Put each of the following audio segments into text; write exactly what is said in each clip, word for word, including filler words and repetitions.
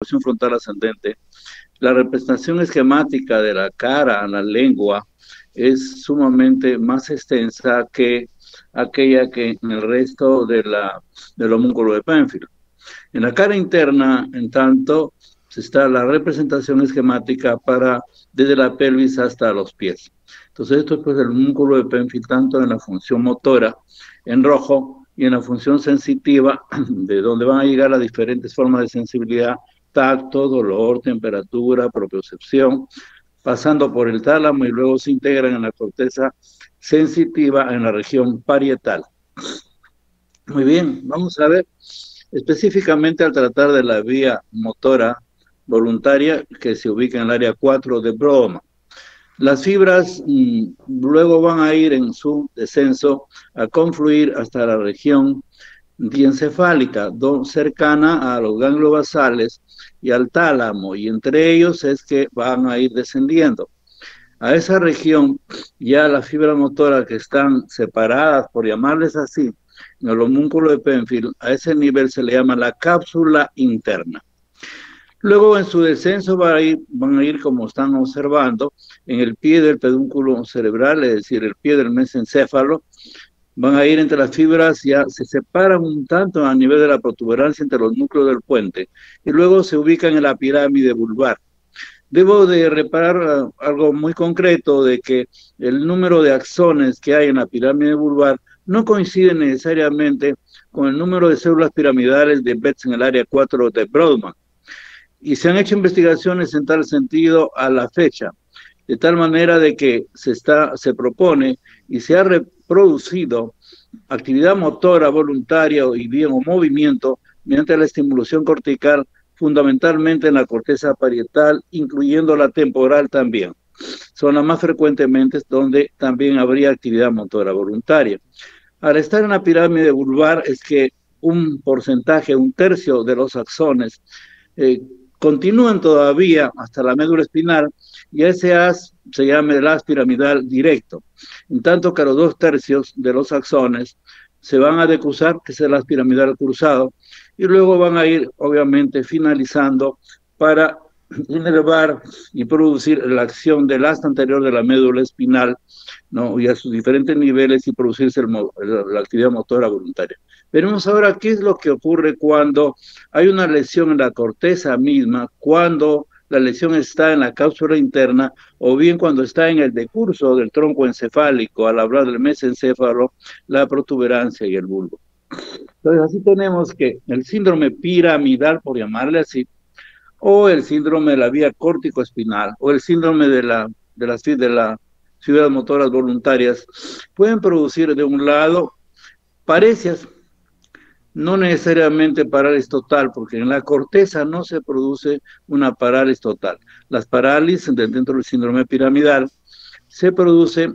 porción frontal ascendente, la representación esquemática de la cara, la lengua, es sumamente más extensa que aquella que en el resto de la, del homúnculo de Penfield. En la cara interna, en tanto, está la representación esquemática para desde la pelvis hasta los pies. Entonces, esto es pues el homúnculo de Penfield, tanto en la función motora, en rojo, y en la función sensitiva, de donde van a llegar las diferentes formas de sensibilidad, tacto, dolor, temperatura, propiocepción, pasando por el tálamo y luego se integran en la corteza sensitiva en la región parietal. Muy bien, vamos a ver específicamente al tratar de la vía motora voluntaria que se ubica en el área cuatro de Brodmann. Las fibras mmm, luego van a ir en su descenso a confluir hasta la región diencefálica, cercana a los ganglios basales y al tálamo, y entre ellos es que van a ir descendiendo. A esa región ya las fibras motoras que están separadas, por llamarles así, en el homúnculo de Penfield, a ese nivel se le llama la cápsula interna. Luego en su descenso van a, ir, van a ir, como están observando, en el pie del pedúnculo cerebral, es decir, el pie del mesencéfalo, van a ir entre las fibras, ya se separan un tanto a nivel de la protuberancia entre los núcleos del puente, y luego se ubican en la pirámide vulvar. Debo de reparar uh, algo muy concreto, de que el número de axones que hay en la pirámide vulvar no coincide necesariamente con el número de células piramidales de Betz en el área cuatro de Brodmann. Y se han hecho investigaciones en tal sentido a la fecha, de tal manera de que se, está, se propone y se ha reproducido actividad motora voluntaria y bien o movimiento mediante la estimulación cortical, fundamentalmente en la corteza parietal, incluyendo la temporal también. Son las más frecuentemente donde también habría actividad motora voluntaria. Al estar en la pirámide vulvar es que un porcentaje, un tercio de los axones eh, continúan todavía hasta la médula espinal, y ese haz se llama el haz piramidal directo, en tanto que los dos tercios de los axones se van a decusar, que es el haz piramidal cruzado, y luego van a ir obviamente finalizando para inervar y producir la acción del haz anterior de la médula espinal, ¿no? Y a sus diferentes niveles, y producirse el, la actividad motora voluntaria. Veremos ahora qué es lo que ocurre cuando hay una lesión en la corteza misma, cuando la lesión está en la cápsula interna, o bien cuando está en el decurso del tronco encefálico, al hablar del mesencéfalo, la protuberancia y el bulbo. Entonces, así tenemos que el síndrome piramidal, por llamarle así, o el síndrome de la vía córtico-espinal, o el síndrome de la, de las de la fibras motoras voluntarias, pueden producir de un lado parecias, no necesariamente parálisis total, porque en la corteza no se produce una parálisis total. Las parálisis dentro del síndrome piramidal se produce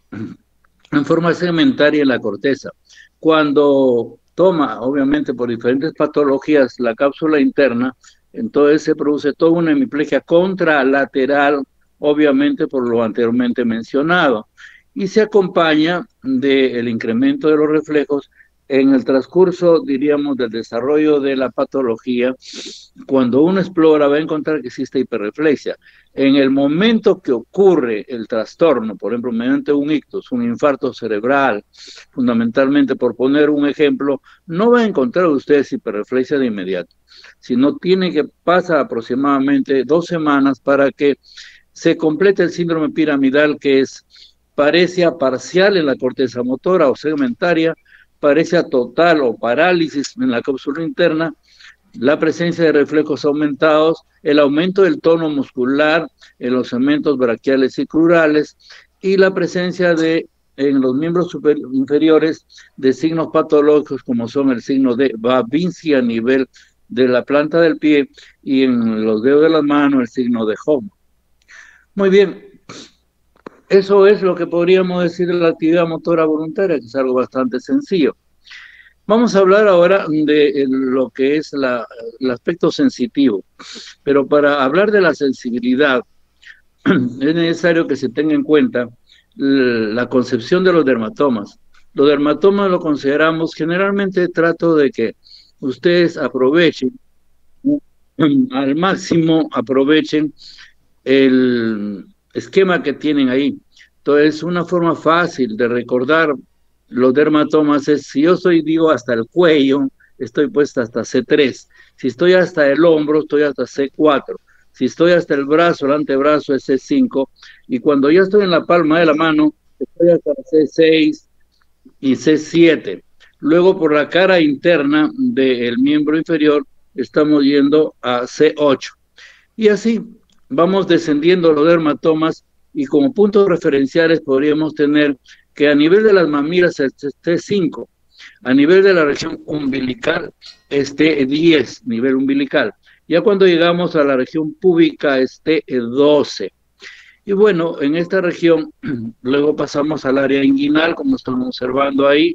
en forma segmentaria en la corteza. Cuando toma, obviamente por diferentes patologías, la cápsula interna, entonces se produce toda una hemiplegia contralateral, obviamente por lo anteriormente mencionado, y se acompaña del incremento de los reflejos en el transcurso, diríamos, del desarrollo de la patología. Cuando uno explora va a encontrar que existe hiperreflexia. En el momento que ocurre el trastorno, por ejemplo, mediante un ictus, un infarto cerebral, fundamentalmente, por poner un ejemplo, no va a encontrar usted hiperreflexia de inmediato, sino tiene que pasar aproximadamente dos semanas para que se complete el síndrome piramidal, que es parecia parcial en la corteza motora o segmentaria, parecia total o parálisis en la cápsula interna, la presencia de reflejos aumentados, el aumento del tono muscular en los segmentos braquiales y crurales, y la presencia de, en los miembros inferiores, de signos patológicos como son el signo de Babinski a nivel de la planta del pie, y en los dedos de las manos el signo de Hoffmann. Muy bien, eso es lo que podríamos decir de la actividad motora voluntaria, que es algo bastante sencillo. Vamos a hablar ahora de lo que es la, el aspecto sensitivo, pero para hablar de la sensibilidad es necesario que se tenga en cuenta la concepción de los dermatomas. Los dermatomas lo consideramos, generalmente trato de que ustedes aprovechen al máximo aprovechen el esquema que tienen ahí. Entonces, una forma fácil de recordar los dermatomas es, si yo soy, digo, hasta el cuello, estoy puesta hasta C tres. Si estoy hasta el hombro, estoy hasta C cuatro. Si estoy hasta el brazo, el antebrazo es C cinco. Y cuando ya estoy en la palma de la mano, estoy hasta C seis y C siete. Luego, por la cara interna del miembro inferior, estamos yendo a C ocho. Y así vamos descendiendo los dermatomas y como puntos referenciales podríamos tener que a nivel de las mamilas esté cinco, a nivel de la región umbilical esté diez, nivel umbilical. Ya cuando llegamos a la región púbica esté doce. Y bueno, en esta región luego pasamos al área inguinal, como estamos observando ahí,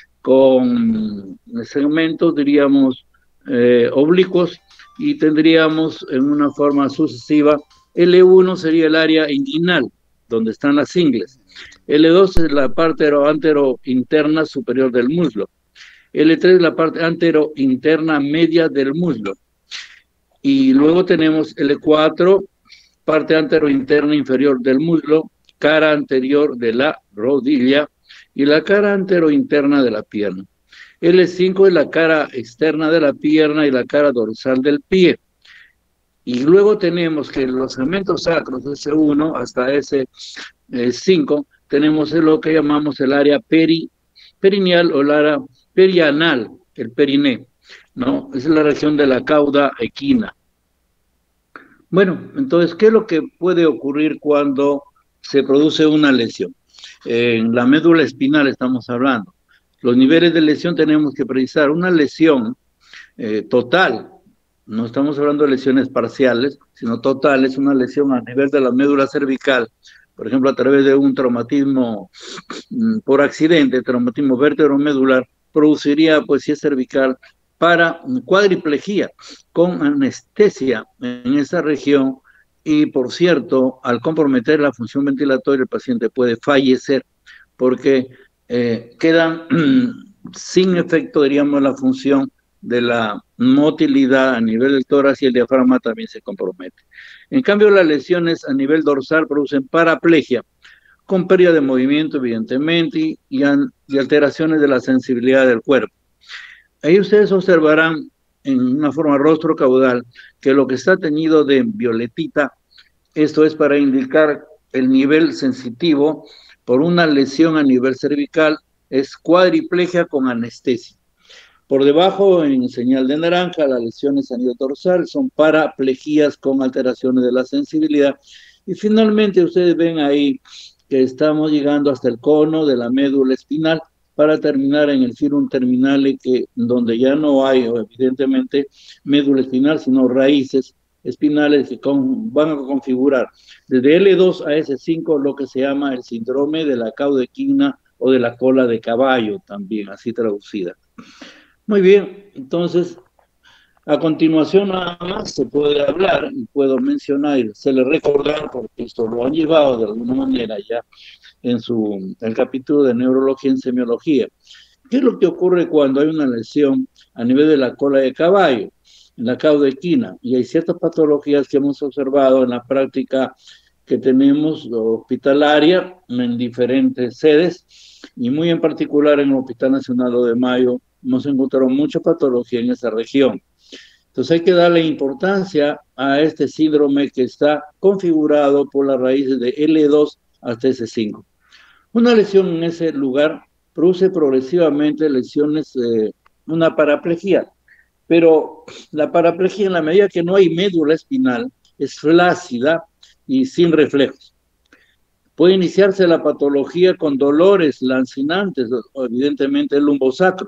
con segmentos, diríamos, eh, oblicuos, y tendríamos en una forma sucesiva, L uno sería el área inguinal, donde están las ingles. L dos es la parte antero interna superior del muslo. L tres es la parte antero interna media del muslo. Y luego tenemos L cuatro, parte antero interna inferior del muslo, cara anterior de la rodilla y la cara antero interna de la pierna. L cinco es la cara externa de la pierna y la cara dorsal del pie. Y luego tenemos que los segmentos sacros, S uno hasta S cinco, tenemos lo que llamamos el área peri, perineal o el área perianal, el periné, ¿no? Es la región de la cauda equina. Bueno, entonces, ¿qué es lo que puede ocurrir cuando se produce una lesión? En la médula espinal estamos hablando. Los niveles de lesión tenemos que precisar. Una lesión eh, total, no estamos hablando de lesiones parciales, sino totales, una lesión a nivel de la médula cervical, por ejemplo, a través de un traumatismo mm, por accidente, traumatismo vértebro-medular, produciría, pues si es cervical, para cuadriplejía, con anestesia en esa región, y por cierto, al comprometer la función ventilatoria, el paciente puede fallecer, porque eh, quedan sin efecto, diríamos, la función de la motilidad a nivel del tórax, y el diafragma también se compromete. En cambio, las lesiones a nivel dorsal producen paraplegia, con pérdida de movimiento, evidentemente, y, y, y alteraciones de la sensibilidad del cuerpo. Ahí ustedes observarán en una forma rostro caudal que lo que está teñido de violetita, esto es para indicar el nivel sensitivo por una lesión a nivel cervical, es cuadriplegia con anestesia. Por debajo, en señal de naranja, las lesiones a nivel dorsal son paraplejías con alteraciones de la sensibilidad. Y finalmente ustedes ven ahí que estamos llegando hasta el cono de la médula espinal, para terminar en el firum terminale, que, donde ya no hay, evidentemente, médula espinal, sino raíces espinales que con, van a configurar desde L dos a S cinco lo que se llama el síndrome de la cauda equina o de la cola de caballo, también así traducida. Muy bien, entonces, a continuación nada más se puede hablar y puedo mencionar y se le recordar, porque esto lo han llevado de alguna manera ya en su el capítulo de neurología en semiología. ¿Qué es lo que ocurre cuando hay una lesión a nivel de la cola de caballo, en la cauda equina? Y hay ciertas patologías que hemos observado en la práctica que tenemos hospitalaria en diferentes sedes, y muy en particular en el Hospital Nacional de Mayo hemos encontrado mucha patología en esa región. Entonces hay que darle importancia a este síndrome que está configurado por las raíces de L dos hasta S cinco. Una lesión en ese lugar produce progresivamente lesiones, eh, una paraplegia, pero la paraplegia, en la medida que no hay médula espinal, es flácida y sin reflejos. Puede iniciarse la patología con dolores lancinantes, evidentemente el lumbosacro.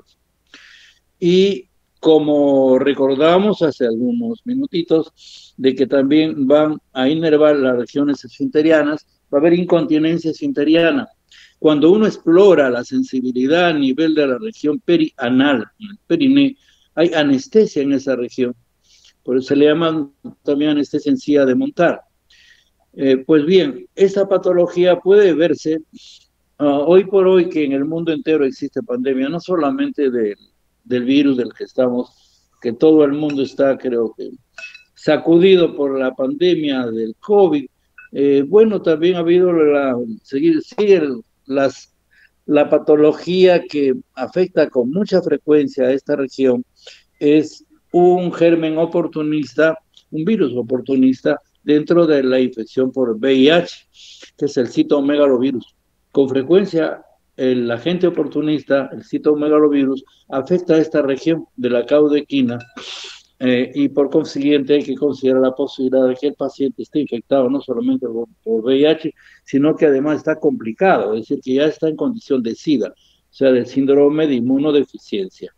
Y como recordamos hace algunos minutitos, de que también van a inervar las regiones esfinterianas, va a haber incontinencia esfinteriana. Cuando uno explora la sensibilidad a nivel de la región perianal, el periné, hay anestesia en esa región. Por eso se le llama también anestesia en silla de montar. Eh, pues bien, esta patología puede verse uh, hoy por hoy, que en el mundo entero existe pandemia, no solamente de, del virus del que estamos, que todo el mundo está, creo que, sacudido por la pandemia del COVID. Eh, bueno, también ha habido la, seguir, sigue las, la patología que afecta con mucha frecuencia a esta región, es un germen oportunista, un virus oportunista dentro de la infección por V I H, que es el citomegalovirus. Con frecuencia, el agente oportunista, el citomegalovirus, afecta a esta región de la caudequina, eh, y por consiguiente hay que considerar la posibilidad de que el paciente esté infectado no solamente por, por V I H, sino que además está complicado, es decir, que ya está en condición de SIDA, o sea, del síndrome de inmunodeficiencia.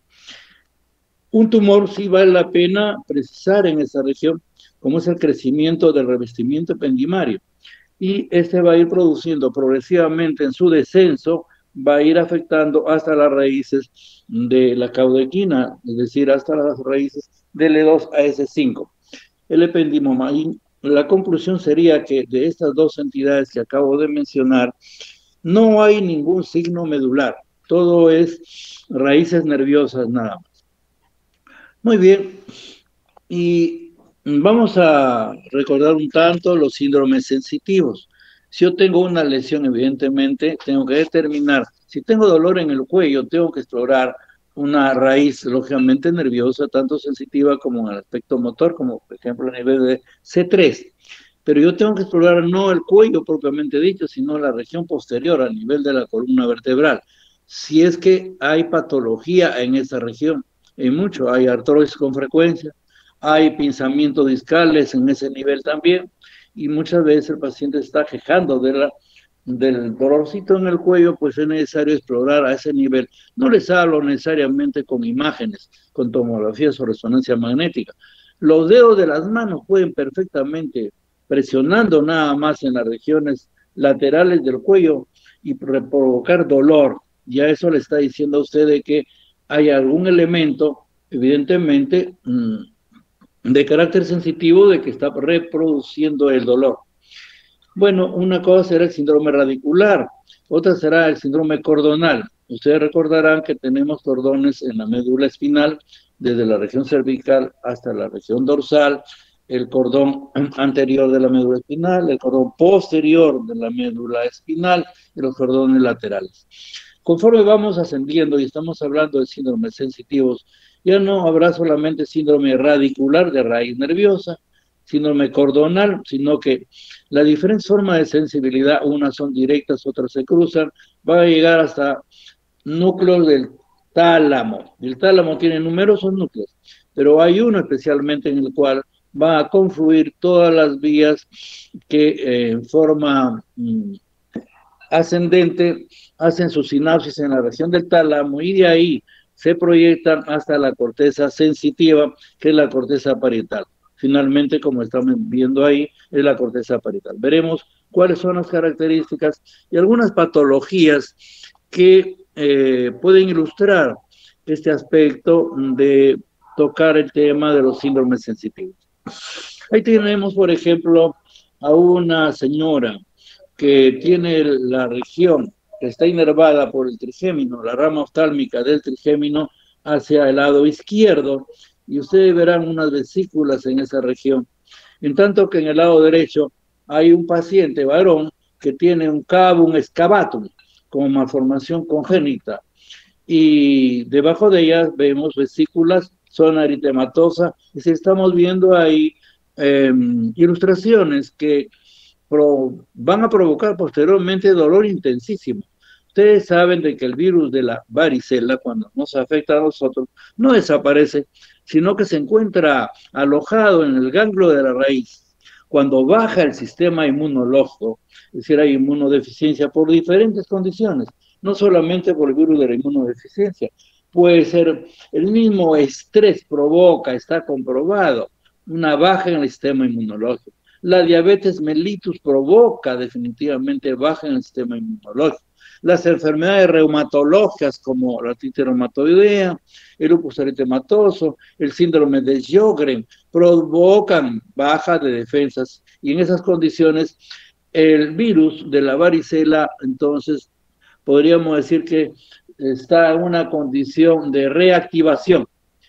Un tumor sí vale la pena precisar en esa región, como es el crecimiento del revestimiento ependimario. Y este va a ir produciendo progresivamente en su descenso, va a ir afectando hasta las raíces de la caudequina, es decir, hasta las raíces del E dos a S cinco. El ependimoma. Y la conclusión sería que de estas dos entidades que acabo de mencionar, no hay ningún signo medular. Todo es raíces nerviosas nada más. Muy bien, y vamos a recordar un tanto los síndromes sensitivos. Si yo tengo una lesión, evidentemente, tengo que determinar. Si tengo dolor en el cuello, tengo que explorar una raíz, lógicamente, nerviosa, tanto sensitiva como en el aspecto motor, como por ejemplo a nivel de C tres. Pero yo tengo que explorar no el cuello propiamente dicho, sino la región posterior, a nivel de la columna vertebral. Si es que hay patología en esa región, en mucho, hay artrosis con frecuencia, hay pinzamientos discales en ese nivel también, y muchas veces el paciente está quejando de la, del dolorcito en el cuello, pues es necesario explorar a ese nivel. No les hablo necesariamente con imágenes, con tomografías o resonancia magnética. Los dedos de las manos pueden perfectamente, presionando nada más en las regiones laterales del cuello y provocar dolor. Ya eso le está diciendo a usted de que hay algún elemento, evidentemente, de carácter sensitivo de que está reproduciendo el dolor. Bueno, una cosa será el síndrome radicular, otra será el síndrome cordonal. Ustedes recordarán que tenemos cordones en la médula espinal, desde la región cervical hasta la región dorsal, el cordón anterior de la médula espinal, el cordón posterior de la médula espinal y los cordones laterales. Conforme vamos ascendiendo y estamos hablando de síndromes sensitivos, ya no habrá solamente síndrome radicular de raíz nerviosa, síndrome cordonal, sino que las diferentes formas de sensibilidad, unas son directas, otras se cruzan, va a llegar hasta núcleos del tálamo. El tálamo tiene numerosos núcleos, pero hay uno especialmente en el cual va a confluir todas las vías que eh, en forma mmm, ascendente hacen su sinapsis en la región del tálamo y de ahí se proyectan hasta la corteza sensitiva, que es la corteza parietal. Finalmente, como estamos viendo ahí, es la corteza parietal. Veremos cuáles son las características y algunas patologías que eh, pueden ilustrar este aspecto de tocar el tema de los síndromes sensitivos. Ahí tenemos, por ejemplo, a una señora que tiene la región que está inervada por el trigémino, la rama oftálmica del trigémino hacia el lado izquierdo, y ustedes verán unas vesículas en esa región. En tanto que en el lado derecho hay un paciente varón que tiene un cavum excavatum, como malformación congénita, y debajo de ellas vemos vesículas, zona eritematosa, y si estamos viendo ahí eh, ilustraciones que pro, van a provocar posteriormente dolor intensísimo. Ustedes saben de que el virus de la varicela, cuando nos afecta a nosotros, no desaparece, sino que se encuentra alojado en el ganglio de la raíz. Cuando baja el sistema inmunológico, es decir, hay inmunodeficiencia por diferentes condiciones, no solamente por el virus de la inmunodeficiencia, puede ser el mismo estrés provoca, está comprobado, una baja en el sistema inmunológico. La diabetes mellitus provoca definitivamente baja en el sistema inmunológico. Las enfermedades reumatológicas como la artritis reumatoidea, el lupus eritematoso, el síndrome de Sjögren provocan baja de defensas y en esas condiciones el virus de la varicela entonces podríamos decir que está en una condición de reactivación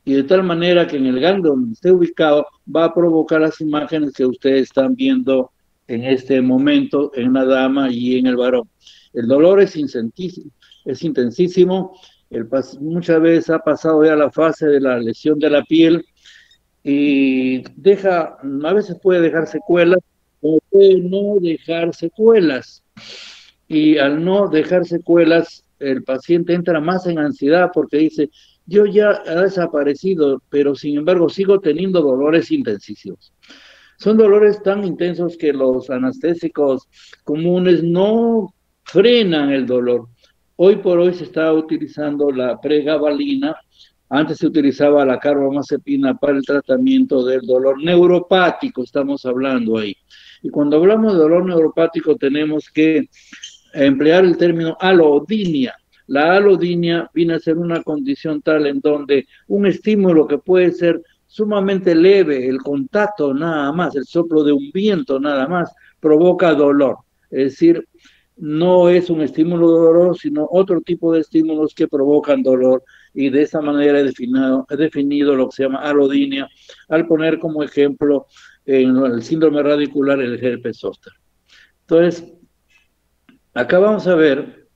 y de tal manera que en el ganglio donde esté ubicado va a provocar las imágenes que ustedes están viendo en este momento en la dama y en el varón. El dolor es intensísimo, es intensísimo. El, muchas veces ha pasado ya la fase de la lesión de la piel y deja, a veces puede dejar secuelas o puede no dejar secuelas. Y al no dejar secuelas, el paciente entra más en ansiedad porque dice, yo ya he desaparecido, pero sin embargo sigo teniendo dolores intensísimos. Son dolores tan intensos que los anestésicos comunes no frenan el dolor. Hoy por hoy se está utilizando la pregabalina, antes se utilizaba la carbamazepina para el tratamiento del dolor neuropático, estamos hablando ahí. Y cuando hablamos de dolor neuropático tenemos que emplear el término alodinia. La alodinia viene a ser una condición tal en donde un estímulo que puede ser sumamente leve, el contacto nada más, el soplo de un viento nada más, provoca dolor. Es decir, no es un estímulo doloroso, sino otro tipo de estímulos que provocan dolor. Y de esa manera he definido, he definido lo que se llama alodinia, al poner como ejemplo en el síndrome radicular el herpes zóster. Entonces, acá vamos a ver,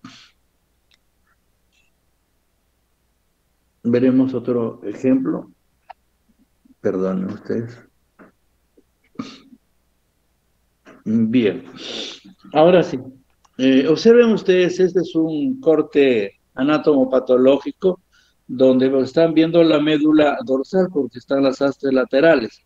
veremos otro ejemplo. Perdonen ustedes. Bien, ahora sí. Eh, observen ustedes, este es un corte anatomopatológico donde están viendo la médula dorsal porque están las hastes laterales.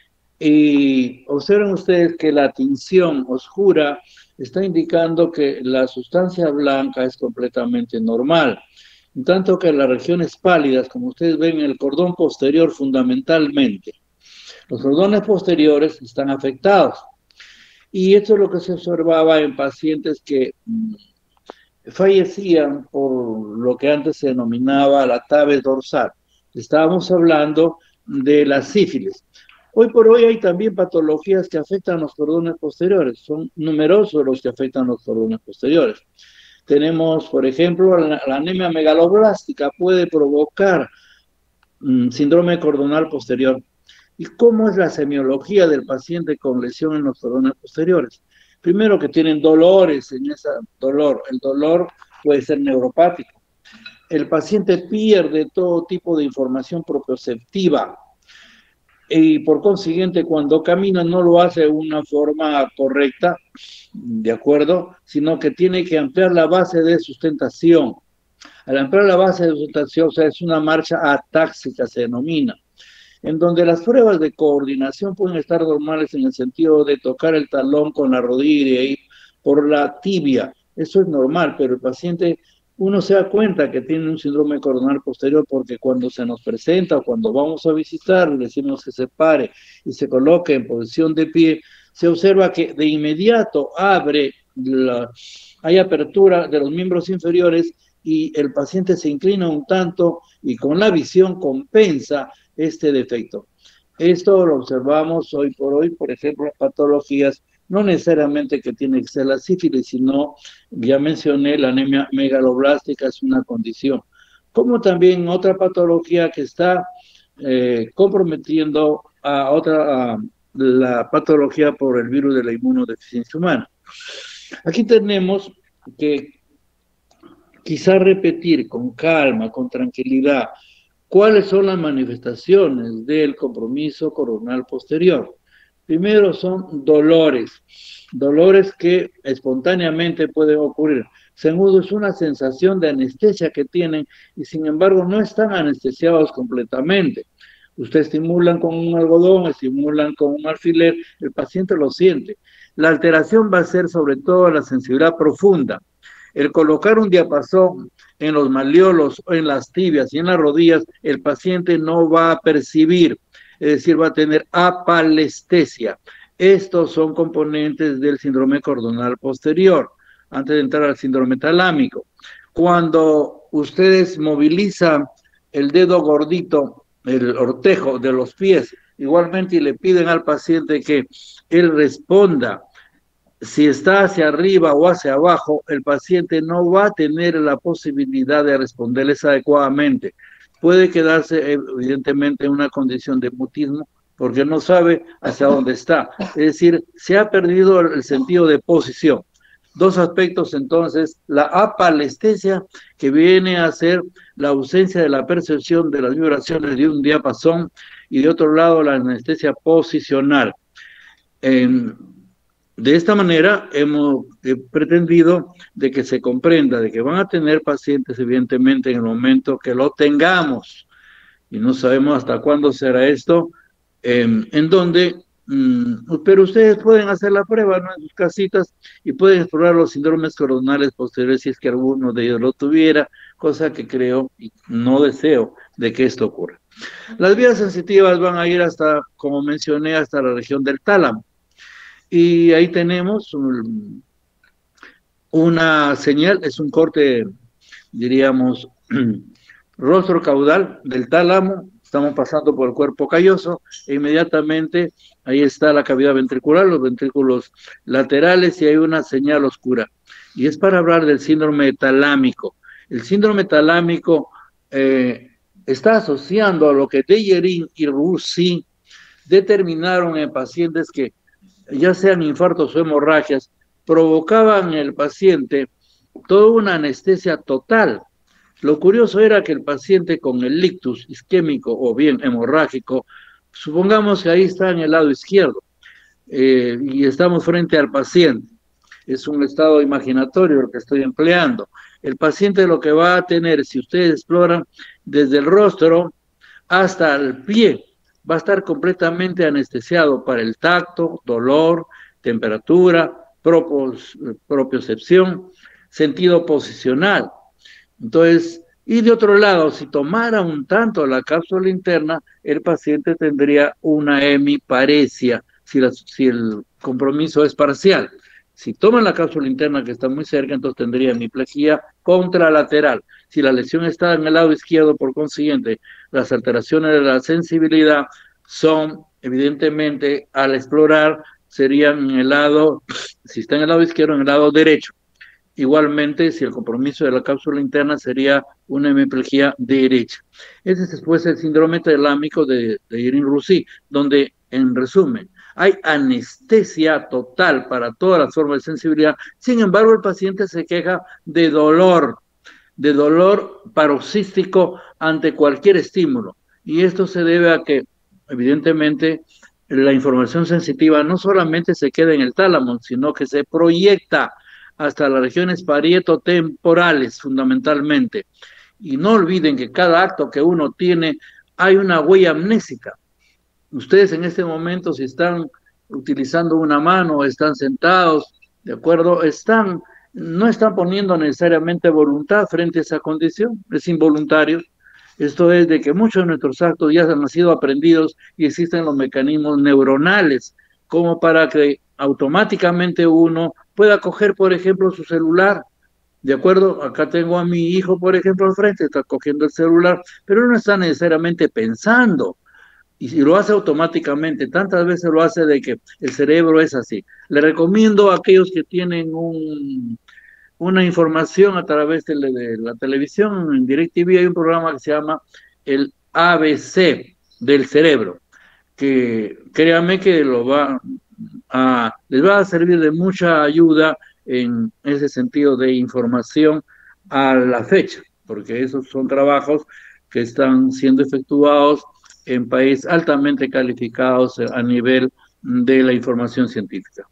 Y observen ustedes que la tinción oscura está indicando que la sustancia blanca es completamente normal. En tanto que las regiones pálidas, como ustedes ven en el cordón posterior fundamentalmente, los cordones posteriores están afectados. Y esto es lo que se observaba en pacientes que mmm, fallecían por lo que antes se denominaba la tabes dorsal. Estábamos hablando de la sífilis. Hoy por hoy hay también patologías que afectan los cordones posteriores. Son numerosos los que afectan los cordones posteriores. Tenemos, por ejemplo, la, la anemia megaloblástica puede provocar mmm, síndrome cordonal posterior. ¿Y cómo es la semiología del paciente con lesión en los cordones posteriores? Primero que tienen dolores en ese dolor. El dolor puede ser neuropático. El paciente pierde todo tipo de información propioceptiva y por consiguiente cuando camina no lo hace de una forma correcta, ¿de acuerdo? Sino que tiene que ampliar la base de sustentación. Al ampliar la base de sustentación, o sea, es una marcha atáxica, se denomina, en donde las pruebas de coordinación pueden estar normales en el sentido de tocar el talón con la rodilla y ahí por la tibia. Eso es normal, pero el paciente, uno se da cuenta que tiene un síndrome cordonal posterior porque cuando se nos presenta o cuando vamos a visitar, le decimos que se pare y se coloque en posición de pie, se observa que de inmediato abre, la, hay apertura de los miembros inferiores y el paciente se inclina un tanto y con la visión compensa este defecto. Esto lo observamos hoy por hoy, por ejemplo, en patologías, no necesariamente que tiene que ser la sífilis, sino, ya mencioné, la anemia megaloblástica es una condición, como también otra patología que está eh, comprometiendo a otra, a la patología por el virus de la inmunodeficiencia humana. Aquí tenemos que quizá repetir con calma, con tranquilidad, ¿cuáles son las manifestaciones del compromiso coronal posterior? Primero son dolores, dolores que espontáneamente pueden ocurrir. Segundo, es una sensación de anestesia que tienen y sin embargo no están anestesiados completamente. Usted estimulan con un algodón, estimulan con un alfiler, el paciente lo siente. La alteración va a ser sobre todo la sensibilidad profunda. El colocar un diapasón en los malleolos, en las tibias y en las rodillas, el paciente no va a percibir, es decir, va a tener apalestesia. Estos son componentes del síndrome cordonal posterior, antes de entrar al síndrome talámico. Cuando ustedes movilizan el dedo gordito, el ortejo de los pies, igualmente y le piden al paciente que él responda, si está hacia arriba o hacia abajo, el paciente no va a tener la posibilidad de responderles adecuadamente. puede quedarse evidentemente en una condición de mutismo porque no sabe hacia dónde está. Es decir, se ha perdido el sentido de posición. Dos aspectos entonces, la apalestesia, que viene a ser la ausencia de la percepción de las vibraciones de un diapasón, y de otro lado la anestesia posicional. En, de esta manera hemos eh, pretendido de que se comprenda de que van a tener pacientes evidentemente en el momento que lo tengamos, y no sabemos hasta cuándo será esto, eh, en donde, mmm, pero ustedes pueden hacer la prueba, ¿no?, en sus casitas, y pueden explorar los síndromes coronales posteriores si es que alguno de ellos lo tuviera, cosa que creo y no deseo de que esto ocurra. Las vías sensitivas van a ir hasta, como mencioné, hasta la región del tálamo, y ahí tenemos un, una señal, es un corte, diríamos, rostro caudal del tálamo, estamos pasando por el cuerpo calloso, e inmediatamente ahí está la cavidad ventricular, los ventrículos laterales, y hay una señal oscura, y es para hablar del síndrome talámico. El síndrome talámico eh, está asociando a lo que Deyerin y Roussy determinaron en pacientes que, ya sean infartos o hemorragias, provocaban en el paciente toda una anestesia total. Lo curioso era que el paciente con el ictus isquémico o bien hemorrágico, supongamos que ahí está en el lado izquierdo, eh, y estamos frente al paciente, es un estado imaginatorio el que estoy empleando. El paciente lo que va a tener, si ustedes exploran, desde el rostro hasta el pie, va a estar completamente anestesiado para el tacto, dolor, temperatura, propos, propiocepción, sentido posicional. Entonces, y de otro lado, si tomara un tanto la cápsula interna, el paciente tendría una hemiparesia, si, la, si el compromiso es parcial. Si toman la cápsula interna que está muy cerca, entonces tendría hemiplegia contralateral. Si la lesión está en el lado izquierdo, por consiguiente, las alteraciones de la sensibilidad son, evidentemente, al explorar, serían en el lado, si está en el lado izquierdo, en el lado derecho. Igualmente, si el compromiso de la cápsula interna sería una hemiplegia derecha. Ese es después el síndrome talámico de, de Deyerin-Roussy, donde, en resumen, hay anestesia total para todas las formas de sensibilidad. Sin embargo, el paciente se queja de dolor, de dolor paroxístico ante cualquier estímulo. Y esto se debe a que, evidentemente, la información sensitiva no solamente se queda en el tálamo, sino que se proyecta hasta las regiones parietotemporales, fundamentalmente. Y no olviden que cada acto que uno tiene, hay una huella amnésica. Ustedes en este momento, si están utilizando una mano, están sentados, ¿de acuerdo? Están, no están poniendo necesariamente voluntad frente a esa condición, es involuntario. Esto es de que muchos de nuestros actos ya han sido aprendidos y existen los mecanismos neuronales, como para que automáticamente uno pueda coger, por ejemplo, su celular. ¿De acuerdo? Acá tengo a mi hijo, por ejemplo, al frente, está cogiendo el celular, pero no está necesariamente pensando. Y si lo hace automáticamente, tantas veces lo hace de que el cerebro es así. Le recomiendo a aquellos que tienen un, una información a través de, de la televisión, en DirecTV hay un programa que se llama el A B C del cerebro, que créanme que lo va a, les va a servir de mucha ayuda en ese sentido de información a la fecha, porque esos son trabajos que están siendo efectuados en países altamente calificados a nivel de la información científica.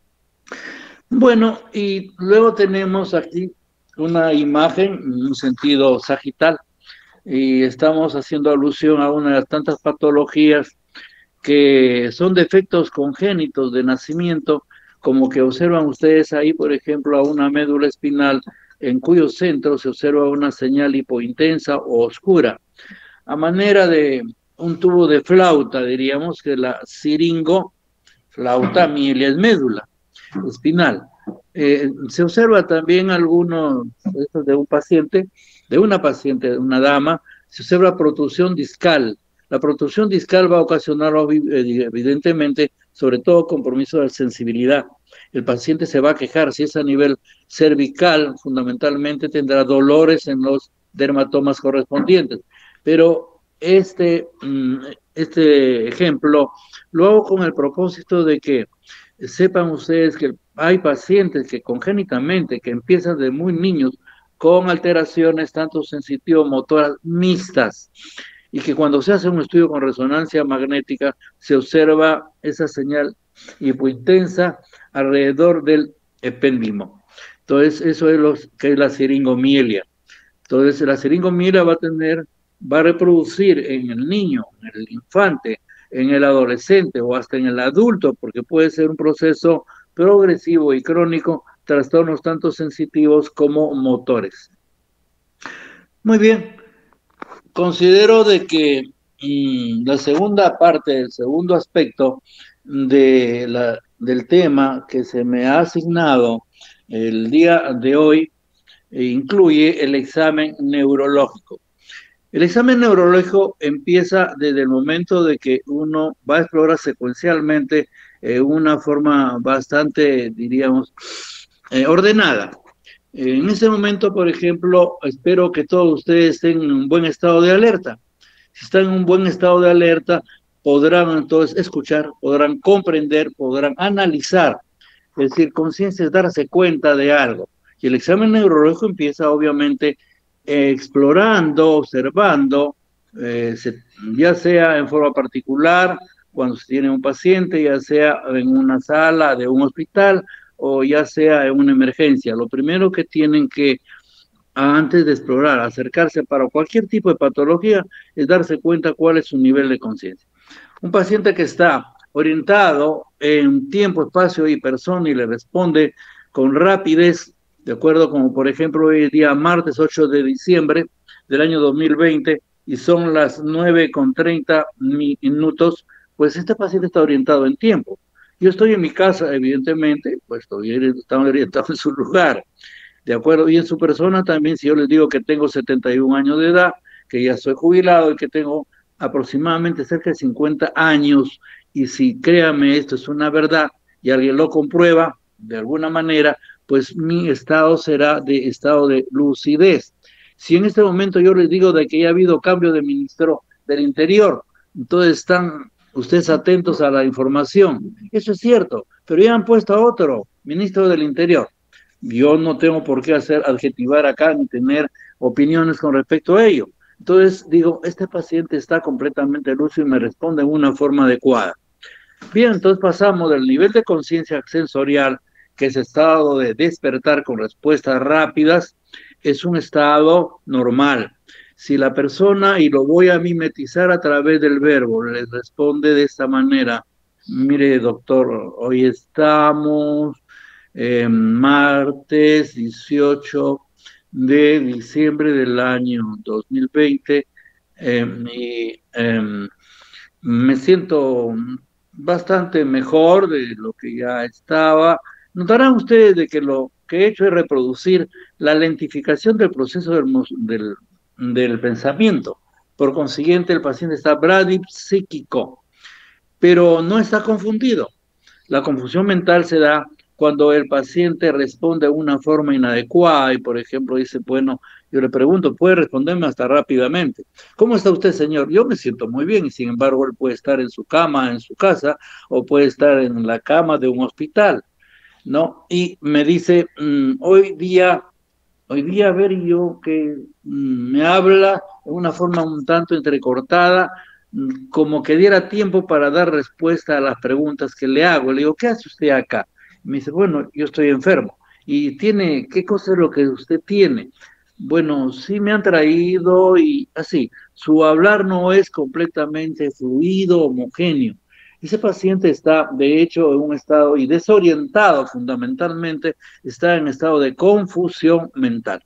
Bueno, y luego tenemos aquí una imagen en un sentido sagital, y estamos haciendo alusión a una de las tantas patologías que son defectos congénitos de nacimiento, como que observan ustedes ahí, por ejemplo, a una médula espinal en cuyo centro se observa una señal hipointensa o oscura, a manera de un tubo de flauta, diríamos que la siringo, flauta, mielis, médula espinal. Eh, se observa también algunos de un paciente, de una paciente, de una dama, se observa protrusión discal. La protrusión discal va a ocasionar evidentemente, sobre todo compromiso de sensibilidad. El paciente se va a quejar, si es a nivel cervical, fundamentalmente tendrá dolores en los dermatomas correspondientes. Pero este, mm, este ejemplo lo hago con el propósito de que sepan ustedes que hay pacientes que congénitamente, que empiezan de muy niños, con alteraciones tanto sensitivo-motoras mixtas, y que cuando se hace un estudio con resonancia magnética se observa esa señal hipointensa alrededor del epéndimo. Entonces, eso es lo que es la siringomielia. Entonces, la siringomielia va a tener, va a reproducir en el niño, en el infante, en el adolescente o hasta en el adulto, porque puede ser un proceso progresivo y crónico, trastornos tanto sensitivos como motores. Muy bien, considero de que mm, la segunda parte, el segundo aspecto de la, del tema que se me ha asignado el día de hoy eh, incluye el examen neurológico. El examen neurológico empieza desde el momento de que uno va a explorar secuencialmente eh, una forma bastante, diríamos, eh, ordenada. En ese momento, por ejemplo, espero que todos ustedes estén en un buen estado de alerta. Si están en un buen estado de alerta, podrán entonces escuchar, podrán comprender, podrán analizar. Es decir, conciencia es darse cuenta de algo. Y el examen neurológico empieza, obviamente, eh, explorando, observando, eh, se, ya sea en forma particular, cuando se tiene un paciente, ya sea en una sala de un hospital o ya sea en una emergencia. Lo primero que tienen que, antes de explorar, acercarse para cualquier tipo de patología, es darse cuenta cuál es su nivel de conciencia. Un paciente que está orientado en tiempo, espacio y persona y le responde con rapidez, de acuerdo como por ejemplo hoy día martes ocho de diciembre del año dos mil veinte y son las nueve con treinta minutos, pues este paciente está orientado en tiempo. Yo estoy en mi casa, evidentemente, pues estoy estamos orientado en su lugar, ¿de acuerdo? Y en su persona también, si yo les digo que tengo setenta y un años de edad, que ya soy jubilado y que tengo aproximadamente cerca de cincuenta años, y si créame, esto es una verdad y alguien lo comprueba de alguna manera, pues mi estado será de estado de lucidez. Si en este momento yo les digo de que ya ha habido cambio de ministro del Interior, entonces están ustedes atentos a la información. Eso es cierto, pero ya han puesto a otro ministro del Interior. Yo no tengo por qué hacer adjetivar acá ni tener opiniones con respecto a ello. Entonces digo, este paciente está completamente lúcido y me responde en una forma adecuada. Bien, entonces pasamos del nivel de conciencia sensorial, que es estado de despertar con respuestas rápidas, es un estado normal. Si la persona, y lo voy a mimetizar a través del verbo, le responde de esta manera: mire, doctor, hoy estamos eh, martes dieciocho de diciembre del año dos mil veinte eh, y eh, me siento bastante mejor de lo que ya estaba. Notarán ustedes de que lo que he hecho es reproducir la lentificación del proceso del, del, del pensamiento. Por consiguiente, el paciente está bradipsíquico, pero no está confundido. La confusión mental se da cuando el paciente responde de una forma inadecuada y, por ejemplo, dice, bueno, yo le pregunto, ¿puede responderme hasta rápidamente? ¿Cómo está usted, señor? Yo me siento muy bien y, sin embargo, él puede estar en su cama, en su casa, o puede estar en la cama de un hospital, ¿no? Y me dice, mmm, hoy día, hoy día, a ver, yo que mmm, me habla de una forma un tanto entrecortada, como que diera tiempo para dar respuesta a las preguntas que le hago. Le digo, ¿qué hace usted acá? Me dice, bueno, yo estoy enfermo. ¿Y tiene, qué cosa es lo que usted tiene? Bueno, sí me han traído y así. Su hablar no es completamente fluido, homogéneo. Ese paciente está, de hecho, en un estado y desorientado fundamentalmente, está en estado de confusión mental.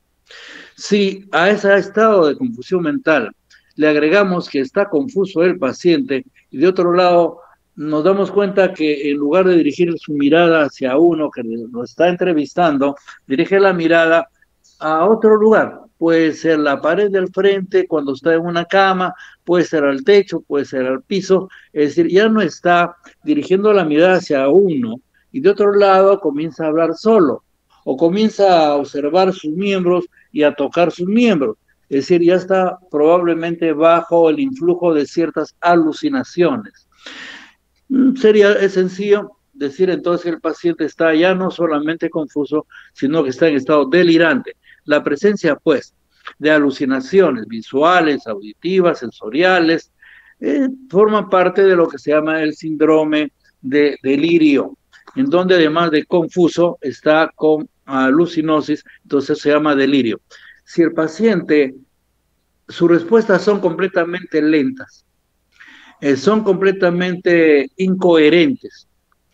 Si a ese estado de confusión mental le agregamos que está confuso el paciente y de otro lado nos damos cuenta que en lugar de dirigir su mirada hacia uno que lo está entrevistando, dirige la mirada a otro lugar. Puede ser la pared del frente cuando está en una cama, puede ser al techo, puede ser al piso, es decir, ya no está dirigiendo la mirada hacia uno y de otro lado comienza a hablar solo o comienza a observar sus miembros y a tocar sus miembros. Es decir, ya está probablemente bajo el influjo de ciertas alucinaciones. Mm, Sería es sencillo decir entonces que el paciente está ya no solamente confuso, sino que está en estado delirante. La presencia, pues, de alucinaciones visuales, auditivas, sensoriales, eh, forma parte de lo que se llama el síndrome de delirio, en donde además de confuso está con alucinosis, entonces se llama delirio. Si el paciente, sus respuestas son completamente lentas, eh, son completamente incoherentes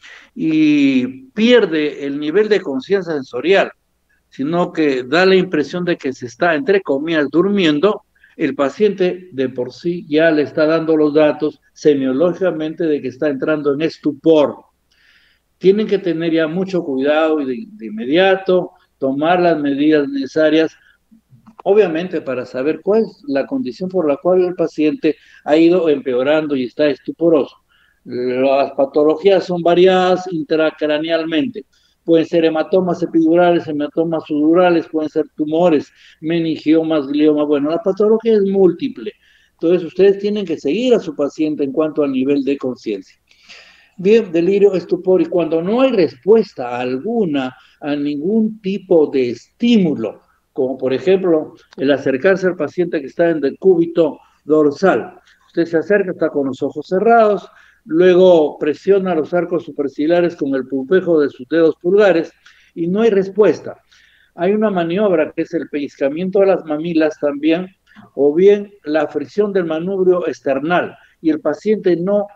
y pierde el nivel de conciencia sensorial, sino que da la impresión de que se está, entre comillas, durmiendo, el paciente de por sí ya le está dando los datos semiológicamente de que está entrando en estupor. Tienen que tener ya mucho cuidado y de, de inmediato tomar las medidas necesarias, obviamente para saber cuál es la condición por la cual el paciente ha ido empeorando y está estuporoso. Las patologías son variadas intracranealmente. Pueden ser hematomas epidurales, hematomas sudurales, pueden ser tumores, meningiomas, gliomas. Bueno, la patología es múltiple. Entonces, ustedes tienen que seguir a su paciente en cuanto al nivel de conciencia. Bien, delirio, estupor, y cuando no hay respuesta alguna a ningún tipo de estímulo, como por ejemplo el acercarse al paciente que está en decúbito dorsal. Usted se acerca, está con los ojos cerrados, luego presiona los arcos superciliares con el pulpejo de sus dedos pulgares y no hay respuesta. Hay una maniobra que es el pellizcamiento de las mamilas también, o bien la fricción del manubrio esternal, y el paciente no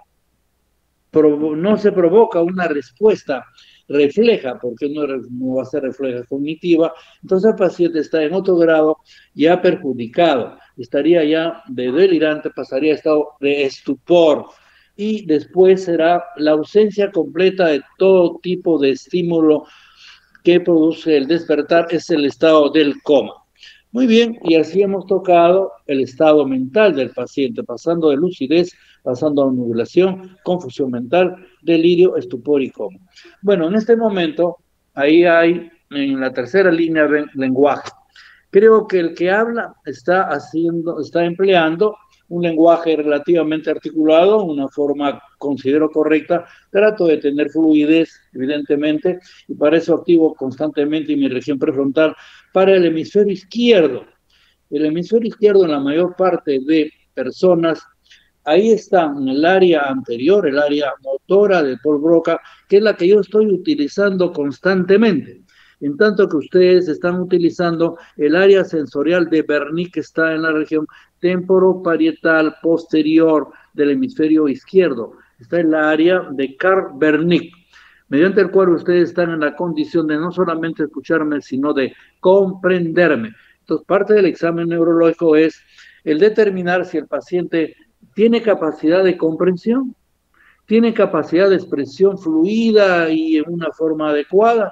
no se provoca una respuesta refleja, porque no, no va a ser refleja cognitiva, entonces el paciente está en otro grado ya perjudicado, estaría ya de delirante, pasaría a estado de estupor, y después será la ausencia completa de todo tipo de estímulo que produce el despertar, es el estado del coma. Muy bien, y así hemos tocado el estado mental del paciente, pasando de lucidez, pasando a nublación, confusión mental, delirio, estupor y coma. Bueno, en este momento, ahí hay, en la tercera línea, lenguaje. Creo que el que habla está haciendo, está empleando un lenguaje relativamente articulado, una forma considero correcta. Trato de tener fluidez, evidentemente, y para eso activo constantemente mi región prefrontal para el hemisferio izquierdo. El hemisferio izquierdo en la mayor parte de personas, ahí está en el área anterior, el área motora de Paul Broca, que es la que yo estoy utilizando constantemente. En tanto que ustedes están utilizando el área sensorial de Wernicke, que está en la región temporoparietal posterior del hemisferio izquierdo. Está en la área de Karl Wernicke, mediante el cual ustedes están en la condición de no solamente escucharme, sino de comprenderme. Entonces, parte del examen neurológico es el determinar si el paciente tiene capacidad de comprensión, tiene capacidad de expresión fluida y en una forma adecuada,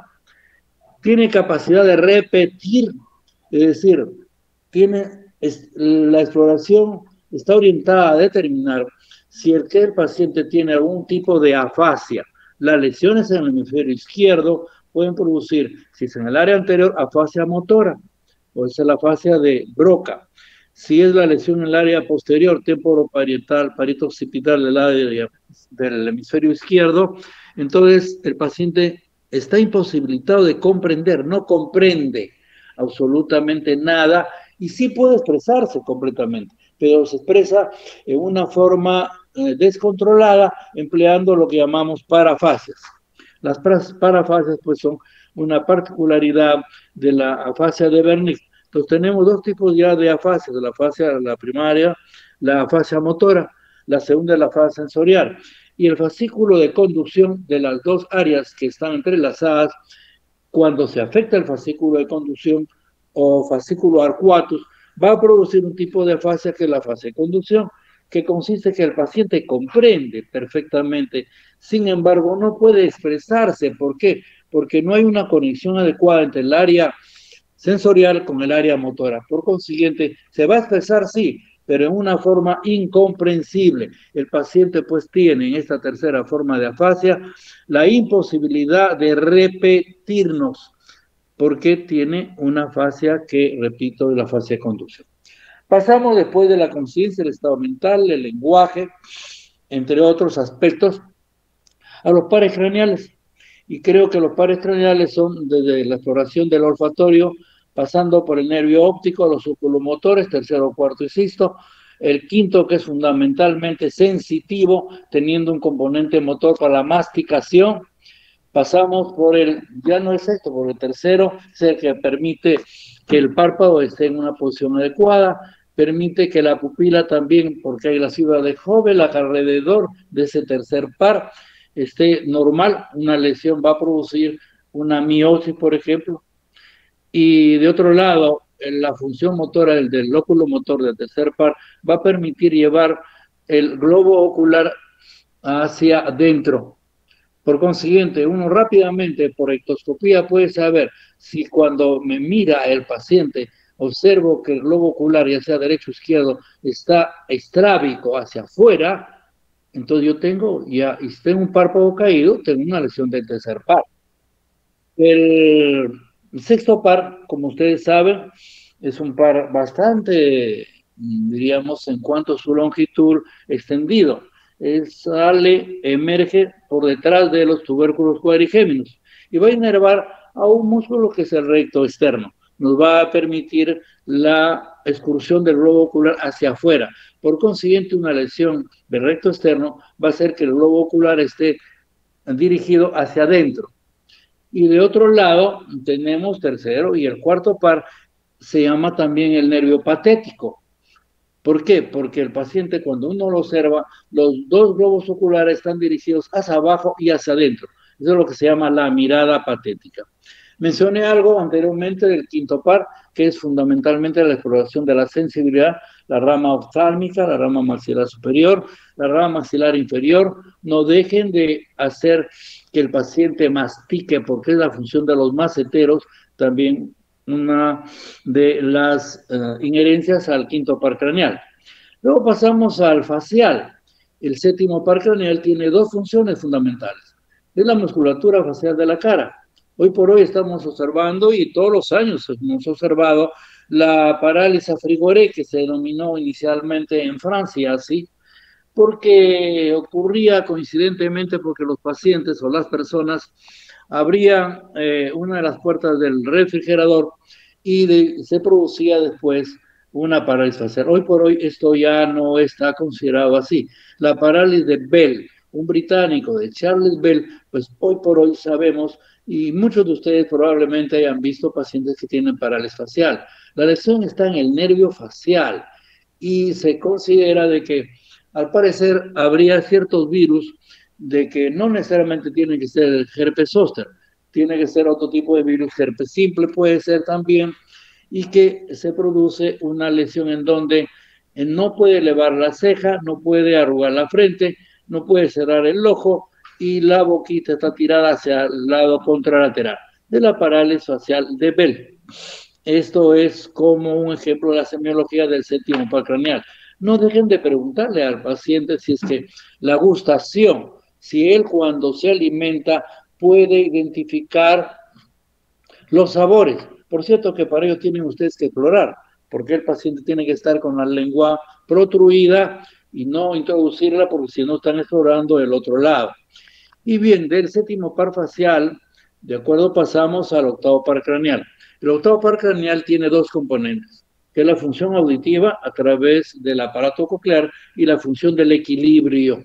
tiene capacidad de repetir, es decir, tiene es, la exploración está orientada a determinar si el que el paciente tiene algún tipo de afasia. Las lesiones en el hemisferio izquierdo pueden producir, si es en el área anterior, afasia motora, o esa es la afasia de Broca. Si es la lesión en el área posterior, temporoparietal, parieto-occipital del área del hemisferio izquierdo, entonces el paciente está imposibilitado de comprender, no comprende absolutamente nada y sí puede expresarse completamente, pero se expresa en una forma eh, descontrolada empleando lo que llamamos parafasias. Las parafasias pues son una particularidad de la afasia de Wernicke. Entonces tenemos dos tipos ya de afasias, la afasia la primaria, la afasia motora, la segunda es la afasia sensorial. Y el fascículo de conducción de las dos áreas que están entrelazadas, cuando se afecta el fascículo de conducción o fascículo arcuatus, va a producir un tipo de afasia que es la afasia de conducción, que consiste en que el paciente comprende perfectamente, sin embargo no puede expresarse. ¿Por qué? Porque no hay una conexión adecuada entre el área sensorial con el área motora. Por consiguiente, se va a expresar, sí, pero en una forma incomprensible. El paciente pues tiene en esta tercera forma de afasia la imposibilidad de repetirnos, porque tiene una afasia que, repito, es la afasia de conducción. Pasamos después de la conciencia, el estado mental, el lenguaje, entre otros aspectos, a los pares craneales. Y creo que los pares craneales son desde la exploración del olfatorio, pasando por el nervio óptico, los oculomotores, tercero, cuarto y sexto, el quinto que es fundamentalmente sensitivo, teniendo un componente motor para la masticación. Pasamos por el, ya no es esto, por el tercero, es el que permite que el párpado esté en una posición adecuada, permite que la pupila también, porque hay la fibra de Hubble alrededor de ese tercer par, esté normal. Una lesión va a producir una miosis, por ejemplo, y de otro lado, la función motora del, del lóculo motor del tercer par va a permitir llevar el globo ocular hacia adentro. Por consiguiente, uno rápidamente por ectoscopía puede saber si cuando me mira el paciente observo que el globo ocular, ya sea derecho o izquierdo, está estrábico hacia afuera, entonces yo tengo, ya, y si tengo un párpado caído, tengo una lesión del tercer par. El sexto par, como ustedes saben, es un par bastante, diríamos, en cuanto a su longitud extendido. Él sale, emerge por detrás de los tubérculos cuadrigéminos y va a inervar a un músculo que es el recto externo. Nos va a permitir la excursión del globo ocular hacia afuera. Por consiguiente, una lesión del recto externo va a hacer que el globo ocular esté dirigido hacia adentro. Y de otro lado, tenemos tercero y el cuarto par se llama también el nervio patético. ¿Por qué? Porque el paciente, cuando uno lo observa, los dos globos oculares están dirigidos hacia abajo y hacia adentro. Eso es lo que se llama la mirada patética. Mencioné algo anteriormente del quinto par, que es fundamentalmente la exploración de la sensibilidad, la rama oftálmica, la rama maxilar superior, la rama maxilar inferior. No dejen de hacer que el paciente mastique, porque es la función de los maceteros, también una de las uh, inherencias al quinto par craneal. Luego pasamos al facial. El séptimo par craneal tiene dos funciones fundamentales. Es la musculatura facial de la cara. Hoy por hoy estamos observando, y todos los años hemos observado, la parálisis frigoré, que se denominó inicialmente en Francia así, porque ocurría coincidentemente porque los pacientes o las personas abrían eh, una de las puertas del refrigerador y de, se producía después una parálisis facial. Hoy por hoy esto ya no está considerado así. La parálisis de Bell, un británico de Charles Bell, pues hoy por hoy sabemos, y muchos de ustedes probablemente hayan visto pacientes que tienen parálisis facial. La lesión está en el nervio facial y se considera de que al parecer habría ciertos virus de que no necesariamente tiene que ser el herpes zóster, tiene que ser otro tipo de virus, herpes simple puede ser también, y que se produce una lesión en donde no puede elevar la ceja, no puede arrugar la frente, no puede cerrar el ojo y la boquita está tirada hacia el lado contralateral de la parálisis facial de Bell. Esto es como un ejemplo de la semiología del séptimo par craneal. No dejen de preguntarle al paciente si es que la gustación, si él cuando se alimenta puede identificar los sabores. Por cierto que para ello tienen ustedes que explorar, porque el paciente tiene que estar con la lengua protruida y no introducirla porque si no están explorando el otro lado. Y bien, del séptimo par facial, de acuerdo, pasamos al octavo par craneal. El octavo par craneal tiene dos componentes, que es la función auditiva a través del aparato coclear y la función del equilibrio.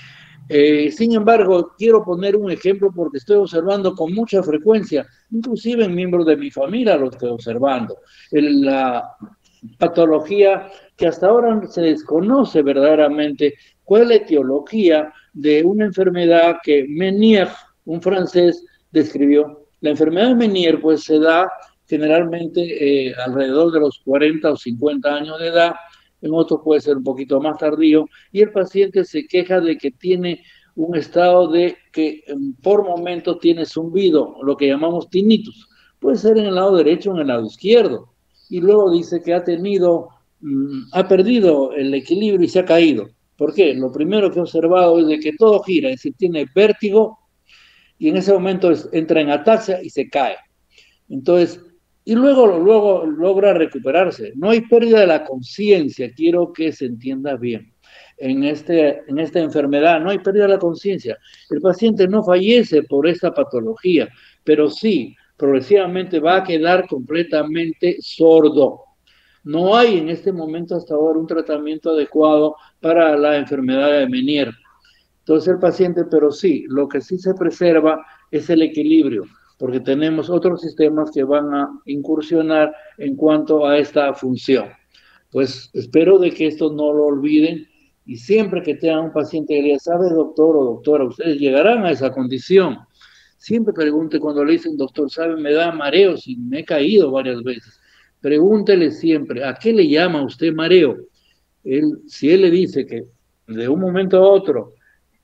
Eh, sin embargo, quiero poner un ejemplo porque estoy observando con mucha frecuencia, inclusive en miembros de mi familia lo estoy observando, el, la patología que hasta ahora se desconoce verdaderamente cuál es la etiología de una enfermedad que Menier, un francés, describió. La enfermedad de Menier pues se da generalmente eh, alrededor de los cuarenta o cincuenta años de edad, en otros puede ser un poquito más tardío, y el paciente se queja de que tiene un estado de que por momento tiene zumbido, lo que llamamos tinnitus. Puede ser en el lado derecho o en el lado izquierdo. Y luego dice que ha tenido, mmm, ha perdido el equilibrio y se ha caído. ¿Por qué? Lo primero que he observado es de que todo gira, es decir, tiene vértigo y en ese momento es, entra en ataxia y se cae. Entonces, y luego, luego logra recuperarse. No hay pérdida de la conciencia, quiero que se entienda bien. En, este, en esta enfermedad no hay pérdida de la conciencia. El paciente no fallece por esta patología, pero sí, progresivamente va a quedar completamente sordo. No hay en este momento hasta ahora un tratamiento adecuado para la enfermedad de Meniere. Entonces el paciente, pero sí, lo que sí se preserva es el equilibrio, porque tenemos otros sistemas que van a incursionar en cuanto a esta función. Pues espero de que esto no lo olviden y siempre que tengan un paciente que le diga, ¿sabe, doctor o doctora? Ustedes llegarán a esa condición. Siempre pregunte cuando le dicen, doctor, ¿sabe? Me da mareos y me he caído varias veces. Pregúntele siempre, ¿a qué le llama usted mareo? Él, si él le dice que de un momento a otro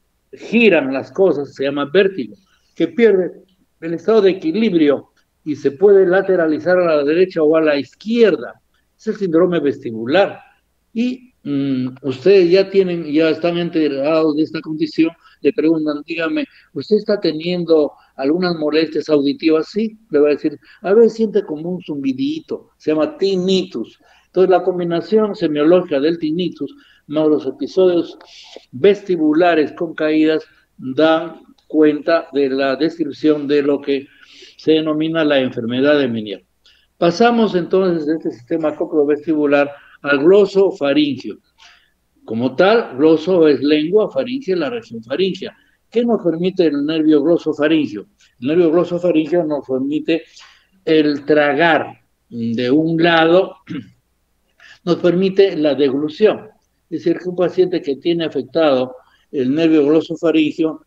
giran las cosas, se llama vértigo, que pierde el estado de equilibrio y se puede lateralizar a la derecha o a la izquierda. Es el síndrome vestibular. Y mmm, ustedes ya tienen, ya están enterados de esta condición, le preguntan, dígame, ¿usted está teniendo algunas molestias auditivas? Sí, le va a decir, a ver, siente como un zumbidito, se llama tinnitus. Entonces la combinación semiológica del tinnitus más los episodios vestibulares con caídas dan cuenta de la descripción de lo que se denomina la enfermedad de Meniere. Pasamos entonces de este sistema cocleovestibular al glosofaringio. Como tal, gloso es lengua, faringe la región faringea. ¿Qué nos permite el nervio glosofaringio? El nervio glosofaringio nos permite el tragar de un lado, nos permite la deglución. Es decir, que un paciente que tiene afectado el nervio glosofaringio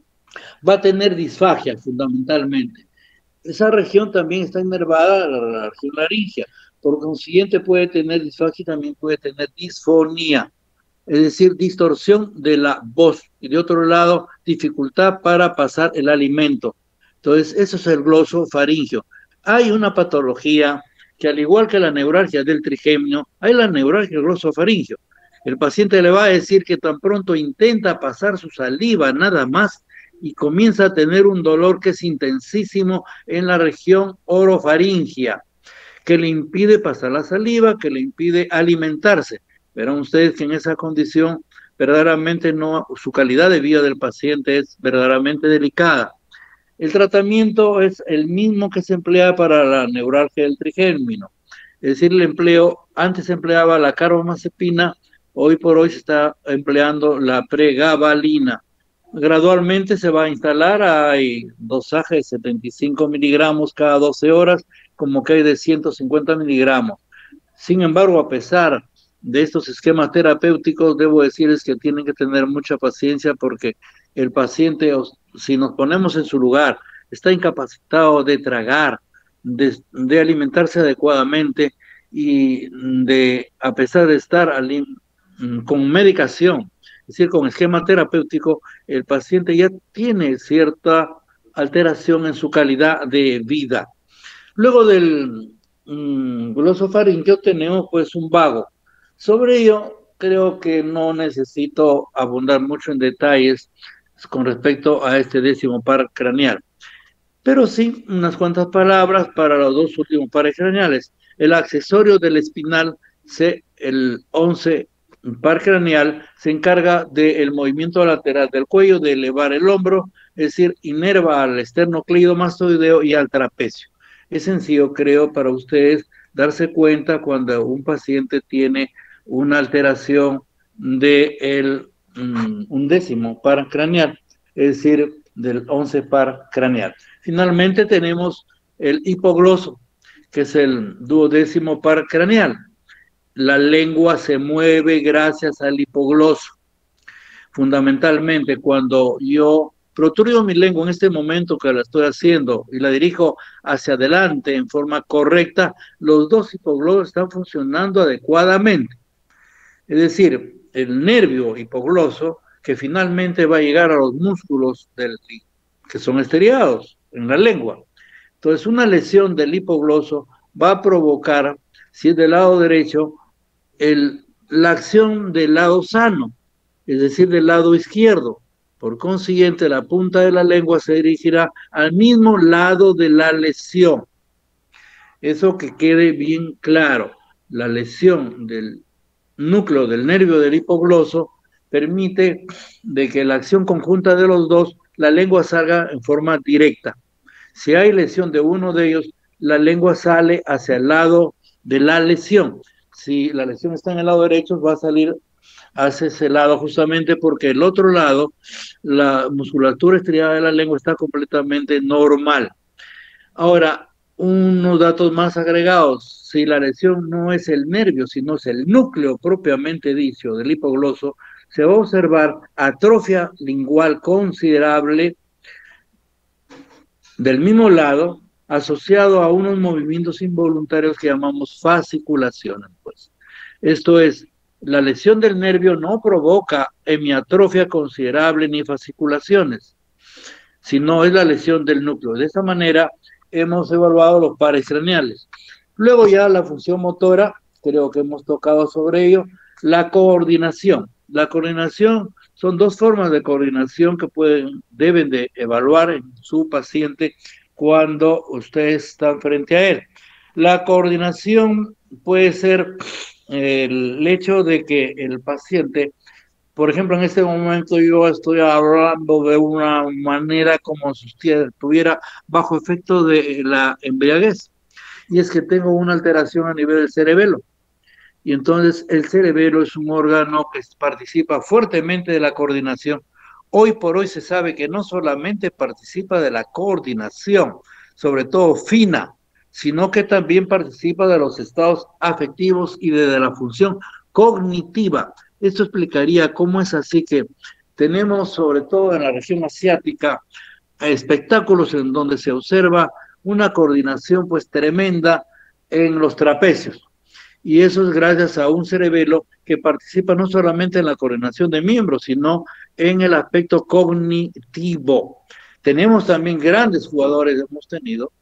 va a tener disfagia fundamentalmente. Esa región también está innervada a la región laringea. Por consiguiente puede tener disfagia y también puede tener disfonía, es decir, distorsión de la voz. Y de otro lado, dificultad para pasar el alimento. Entonces, eso es el glosofaringio. Hay una patología que, al igual que la neuralgia del trigémino, hay la neuralgia del glosofaringio. El paciente le va a decir que tan pronto intenta pasar su saliva nada más y comienza a tener un dolor que es intensísimo en la región orofaringia, que le impide pasar la saliva, que le impide alimentarse. Verán ustedes que en esa condición verdaderamente no, su calidad de vida del paciente es verdaderamente delicada. El tratamiento es el mismo que se emplea para la neuralgia del trigémino. Es decir, el empleo, antes se empleaba la carbamazepina, hoy por hoy se está empleando la pregabalina. Gradualmente se va a instalar, hay dosaje de setenta y cinco miligramos cada doce horas, como que hay de ciento cincuenta miligramos. Sin embargo, a pesar de estos esquemas terapéuticos, debo decirles que tienen que tener mucha paciencia porque el paciente, si nos ponemos en su lugar, está incapacitado de tragar, de, de alimentarse adecuadamente y de, a pesar de estar al, con medicación, es decir, con esquema terapéutico, el paciente ya tiene cierta alteración en su calidad de vida. Luego del mmm, glosofaringio tenemos pues un vago. Sobre ello creo que no necesito abundar mucho en detalles con respecto a este décimo par craneal, pero sí unas cuantas palabras para los dos últimos pares craneales. El accesorio del espinal, C, el once par craneal, se encarga del movimiento lateral del cuello, de elevar el hombro, es decir, inerva al esternocleidomastoideo y al trapecio. Es sencillo, creo, para ustedes darse cuenta cuando un paciente tiene una alteración de el, um, un décimo par craneal, es decir, del once par craneal. Finalmente tenemos el hipogloso, que es el duodécimo par craneal. La lengua se mueve gracias al hipogloso. Fundamentalmente, cuando yo protruyo mi lengua en este momento que la estoy haciendo y la dirijo hacia adelante en forma correcta, los dos hipoglosos están funcionando adecuadamente. Es decir, el nervio hipogloso que finalmente va a llegar a los músculos del, que son estriados en la lengua. Entonces, una lesión del hipogloso va a provocar, si es del lado derecho, el, la acción del lado sano, es decir, del lado izquierdo. Por consiguiente, la punta de la lengua se dirigirá al mismo lado de la lesión. Eso que quede bien claro. La lesión del núcleo del nervio del hipogloso permite de que la acción conjunta de los dos, la lengua salga en forma directa. Si hay lesión de uno de ellos, la lengua sale hacia el lado de la lesión. Si la lesión está en el lado derecho, va a salir hacia ese lado justamente porque el otro lado, la musculatura estriada de la lengua está completamente normal. Ahora, unos datos más agregados. Si la lesión no es el nervio, sino es el núcleo propiamente dicho del hipogloso, se va a observar atrofia lingual considerable del mismo lado, asociado a unos movimientos involuntarios que llamamos fasciculaciones. Pues. Esto es, la lesión del nervio no provoca hemiatrofia considerable ni fasciculaciones, sino es la lesión del núcleo. De esta manera hemos evaluado los pares craneales. Luego ya la función motora, creo que hemos tocado sobre ello, la coordinación. La coordinación son dos formas de coordinación que pueden, deben de evaluar en su paciente cuando ustedes están frente a él. La coordinación puede ser el hecho de que el paciente, por ejemplo, en este momento yo estoy hablando de una manera como si usted estuviera bajo efecto de la embriaguez, y es que tengo una alteración a nivel del cerebelo. Y entonces el cerebelo es un órgano que participa fuertemente de la coordinación. Hoy por hoy se sabe que no solamente participa de la coordinación, sobre todo fina, sino que también participa de los estados afectivos y de, de la función cognitiva. Esto explicaría cómo es así que tenemos, sobre todo en la región asiática, espectáculos en donde se observa una coordinación pues tremenda en los trapecios. Y eso es gracias a un cerebelo que participa no solamente en la coordinación de miembros, sino en el aspecto cognitivo. Tenemos también grandes jugadores, hemos tenido.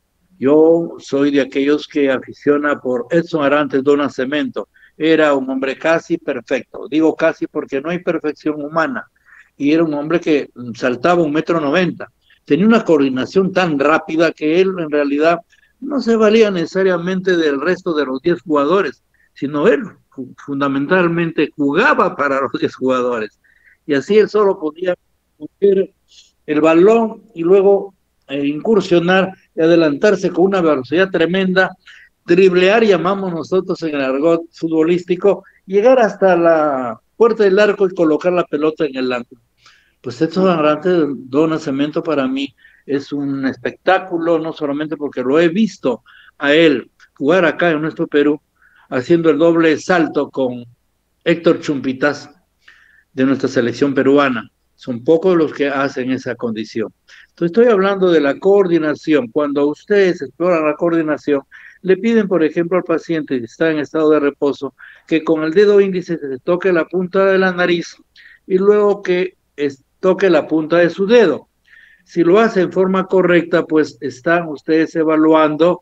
Yo soy de aquellos que aficiona por Edson Arantes do Nascimento. Era un hombre casi perfecto. Digo casi porque no hay perfección humana. Y era un hombre que saltaba un metro noventa. Tenía una coordinación tan rápida que él en realidad no se valía necesariamente del resto de los diez jugadores, sino él fundamentalmente jugaba para los diez jugadores. Y así él solo podía coger el balón y luego eh, incursionar y adelantarse con una velocidad tremenda, driblear, llamamos nosotros en el argot futbolístico, llegar hasta la puerta del arco y colocar la pelota en el ángulo. Pues Edson Arantes do Nascimento para mí es un espectáculo, no solamente porque lo he visto a él jugar acá en nuestro Perú, haciendo el doble salto con Héctor Chumpitas de nuestra selección peruana. Son pocos los que hacen esa condición. Entonces estoy hablando de la coordinación. Cuando ustedes exploran la coordinación, le piden, por ejemplo, al paciente que está en estado de reposo, que con el dedo índice se toque la punta de la nariz y luego que es, toque la punta de su dedo. Si lo hace en forma correcta, pues están ustedes evaluando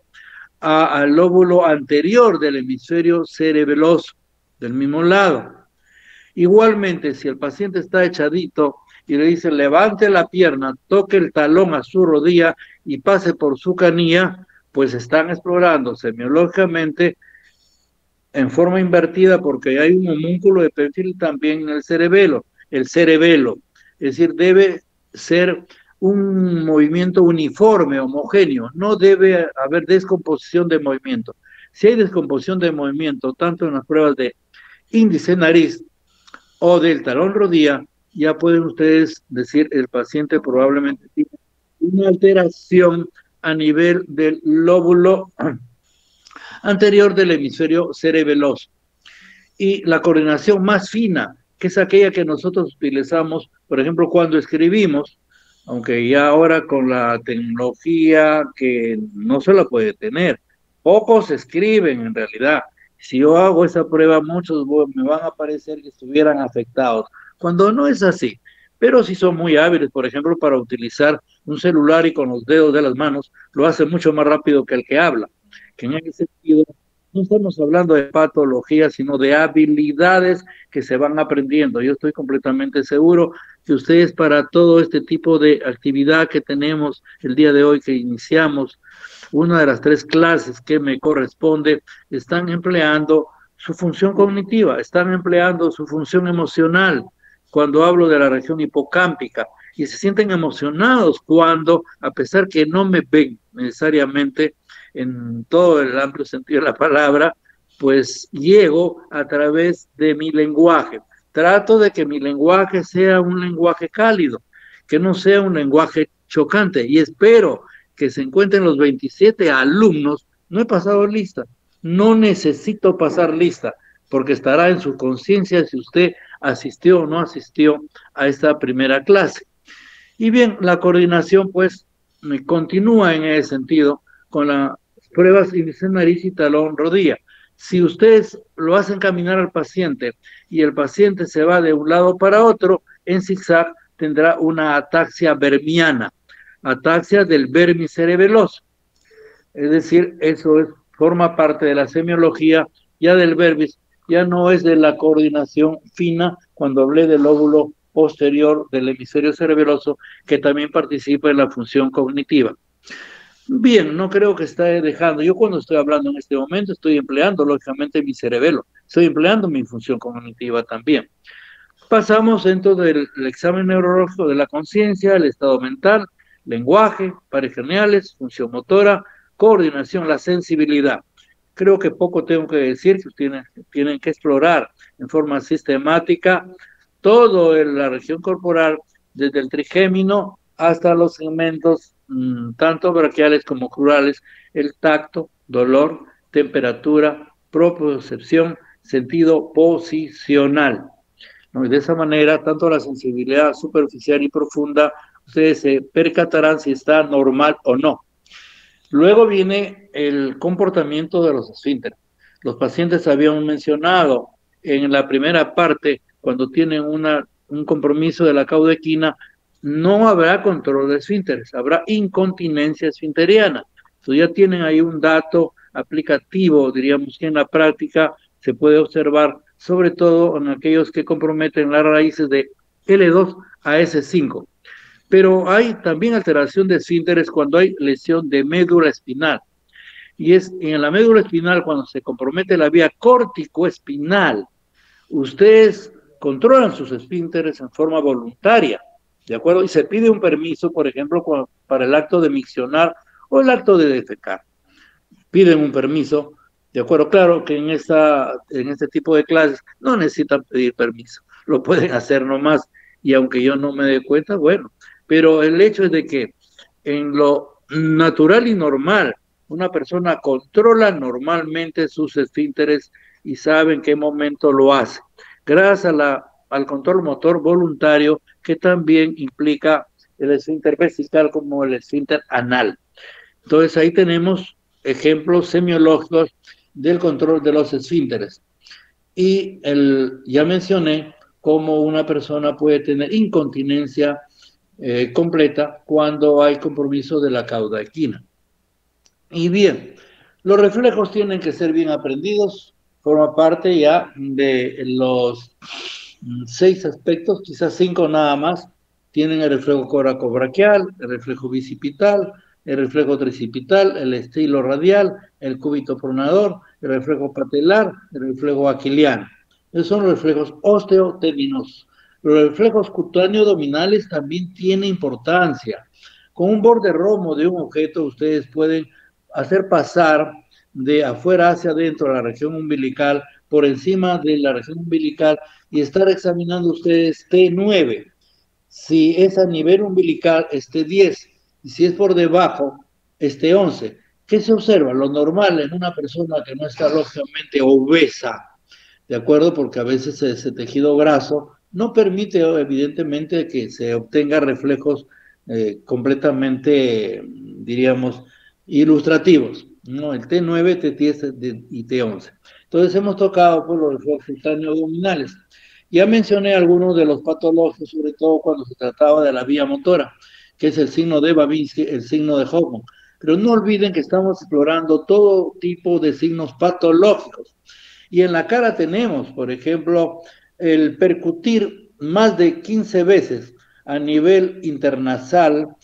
a, al lóbulo anterior del hemisferio cerebeloso, del mismo lado. Igualmente, si el paciente está echadito y le dice levante la pierna, toque el talón a su rodilla y pase por su canilla, pues están explorando semiológicamente en forma invertida porque hay un homúnculo de perfil también en el cerebelo, el cerebelo. Es decir, debe ser un movimiento uniforme, homogéneo, no debe haber descomposición de movimiento. Si hay descomposición de movimiento, tanto en las pruebas de índice nariz o del talón rodilla, ya pueden ustedes decir el paciente probablemente tiene una alteración a nivel del lóbulo anterior del hemisferio cerebeloso. Y la coordinación más fina, que es aquella que nosotros utilizamos, por ejemplo, cuando escribimos, aunque ya ahora con la tecnología que no se la puede tener, pocos escriben en realidad. Si yo hago esa prueba, muchos me van a parecer que estuvieran afectados, cuando no es así. Pero si son muy hábiles, por ejemplo, para utilizar un celular y con los dedos de las manos, lo hace mucho más rápido que el que habla. Que en ese sentido, no estamos hablando de patología, sino de habilidades que se van aprendiendo. Yo estoy completamente seguro que ustedes para todo este tipo de actividad que tenemos el día de hoy, que iniciamos, una de las tres clases que me corresponde, están empleando su función cognitiva, están empleando su función emocional cuando hablo de la región hipocámpica y se sienten emocionados cuando, a pesar que no me ven necesariamente en todo el amplio sentido de la palabra, pues llego a través de mi lenguaje. Trato de que mi lenguaje sea un lenguaje cálido, que no sea un lenguaje chocante y espero que se encuentren los veintisiete alumnos. No he pasado lista, no necesito pasar lista, porque estará en su conciencia si usted asistió o no asistió a esta primera clase. Y bien, la coordinación pues continúa en ese sentido con las pruebas índice, nariz y talón rodilla. Si ustedes lo hacen caminar al paciente y el paciente se va de un lado para otro, en zigzag tendrá una ataxia vermiana, ataxia del vermis cerebeloso. Es decir, eso es, forma parte de la semiología ya del vermis, ya no es de la coordinación fina cuando hablé del lóbulo posterior del hemisferio cerebeloso, que también participa en la función cognitiva. Bien, no creo que esté dejando. Yo cuando estoy hablando en este momento estoy empleando lógicamente mi cerebelo, estoy empleando mi función cognitiva también. Pasamos dentro del examen neurológico de la conciencia, el estado mental, lenguaje, pares craneales, función motora, coordinación, la sensibilidad. Creo que poco tengo que decir, que tienen, tienen que explorar en forma sistemática toda la región corporal, desde el trigémino hasta los segmentos mmm, tanto braquiales como crurales, el tacto, dolor, temperatura, propiocepción, sentido posicional. ¿No? Y de esa manera, tanto la sensibilidad superficial y profunda, ustedes se percatarán si está normal o no. Luego viene el comportamiento de los esfínteres. Los pacientes habían mencionado en la primera parte, cuando tienen una, un compromiso de la caudequina, no habrá control de esfínteres, habrá incontinencia esfinteriana. Entonces ya tienen ahí un dato aplicativo, diríamos que en la práctica se puede observar, sobre todo en aquellos que comprometen las raíces de L dos a S cinco. Pero hay también alteración de esfínteres cuando hay lesión de médula espinal. Y es en la médula espinal cuando se compromete la vía córtico-espinal. Ustedes controlan sus esfínteres en forma voluntaria, ¿de acuerdo? Y se pide un permiso, por ejemplo, para el acto de miccionar o el acto de defecar. Piden un permiso, ¿de acuerdo? Claro que en, esta, en este tipo de clases no necesitan pedir permiso, lo pueden hacer nomás, y aunque yo no me dé cuenta, bueno, pero el hecho es de que en lo natural y normal, una persona controla normalmente sus esfínteres y sabe en qué momento lo hace, gracias a la, al control motor voluntario que también implica el esfínter vesical como el esfínter anal. Entonces ahí tenemos ejemplos semiológicos del control de los esfínteres. Y el, ya mencioné cómo una persona puede tener incontinencia eh, completa cuando hay compromiso de la caudequina. Y bien, los reflejos tienen que ser bien aprendidos, forma parte ya de los seis aspectos, quizás cinco nada más. Tienen el reflejo coracobraquial, el reflejo bicipital, el reflejo tricipital, el estilo radial, el cúbito pronador, el reflejo patelar, el reflejo aquiliano. Esos son los reflejos osteotendinosos. Los reflejos cutáneo-abdominales también tienen importancia. Con un borde romo de un objeto, ustedes pueden hacer pasar de afuera hacia adentro la región umbilical, por encima de la región umbilical, y estar examinando ustedes T nueve. Si es a nivel umbilical, es T diez, y si es por debajo, es T once. ¿Qué se observa? Lo normal en una persona que no está lógicamente obesa, ¿de acuerdo? Porque a veces ese tejido graso no permite, evidentemente, que se obtenga reflejos eh, completamente, diríamos, ilustrativos, ¿no? El T nueve, T diez y T once. Entonces hemos tocado pues, los reflejos cutáneo-abdominales. Ya mencioné algunos de los patológicos, sobre todo cuando se trataba de la vía motora, que es el signo de Babinski, el signo de Hoffman. Pero no olviden que estamos explorando todo tipo de signos patológicos. Y en la cara tenemos, por ejemplo, el percutir más de quince veces a nivel internasal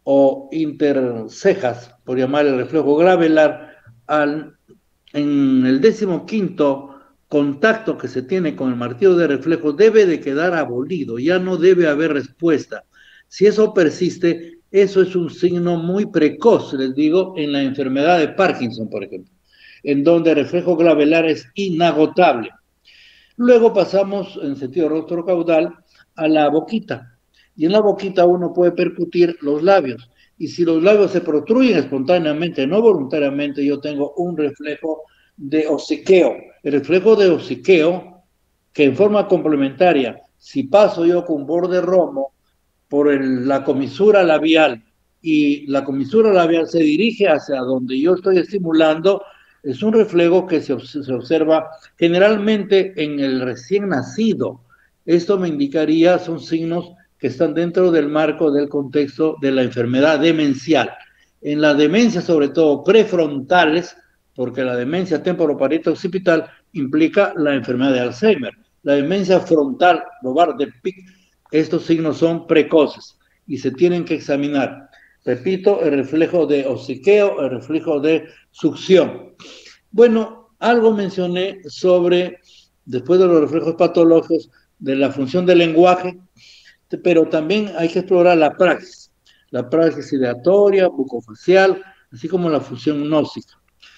o intercejas, por llamarle reflejo gravelar, al, en el décimo quinto contacto que se tiene con el martillo de reflejo debe de quedar abolido, ya no debe haber respuesta. Si eso persiste, eso es un signo muy precoz, les digo, en la enfermedad de Parkinson, por ejemplo, en donde el reflejo gravelar es inagotable. Luego pasamos en sentido retrocaudal a la boquita. Y en la boquita uno puede percutir los labios. Y si los labios se protruyen espontáneamente, no voluntariamente, yo tengo un reflejo de hociqueo. El reflejo de hociqueo, que en forma complementaria, si paso yo con borde romo por el, la comisura labial y la comisura labial se dirige hacia donde yo estoy estimulando, es un reflejo que se, se observa generalmente en el recién nacido. Esto me indicaría, son signos que están dentro del marco del contexto de la enfermedad demencial. En la demencia, sobre todo prefrontales, porque la demencia temporoparieto-occipital implica la enfermedad de Alzheimer. La demencia frontal, lobar de Pick, estos signos son precoces y se tienen que examinar. Repito, el reflejo de hociqueo, el reflejo de succión. Bueno, algo mencioné sobre, después de los reflejos patológicos, de la función del lenguaje, pero también hay que explorar la praxis, la praxis ideatoria, bucofacial, así como la función gnóstica.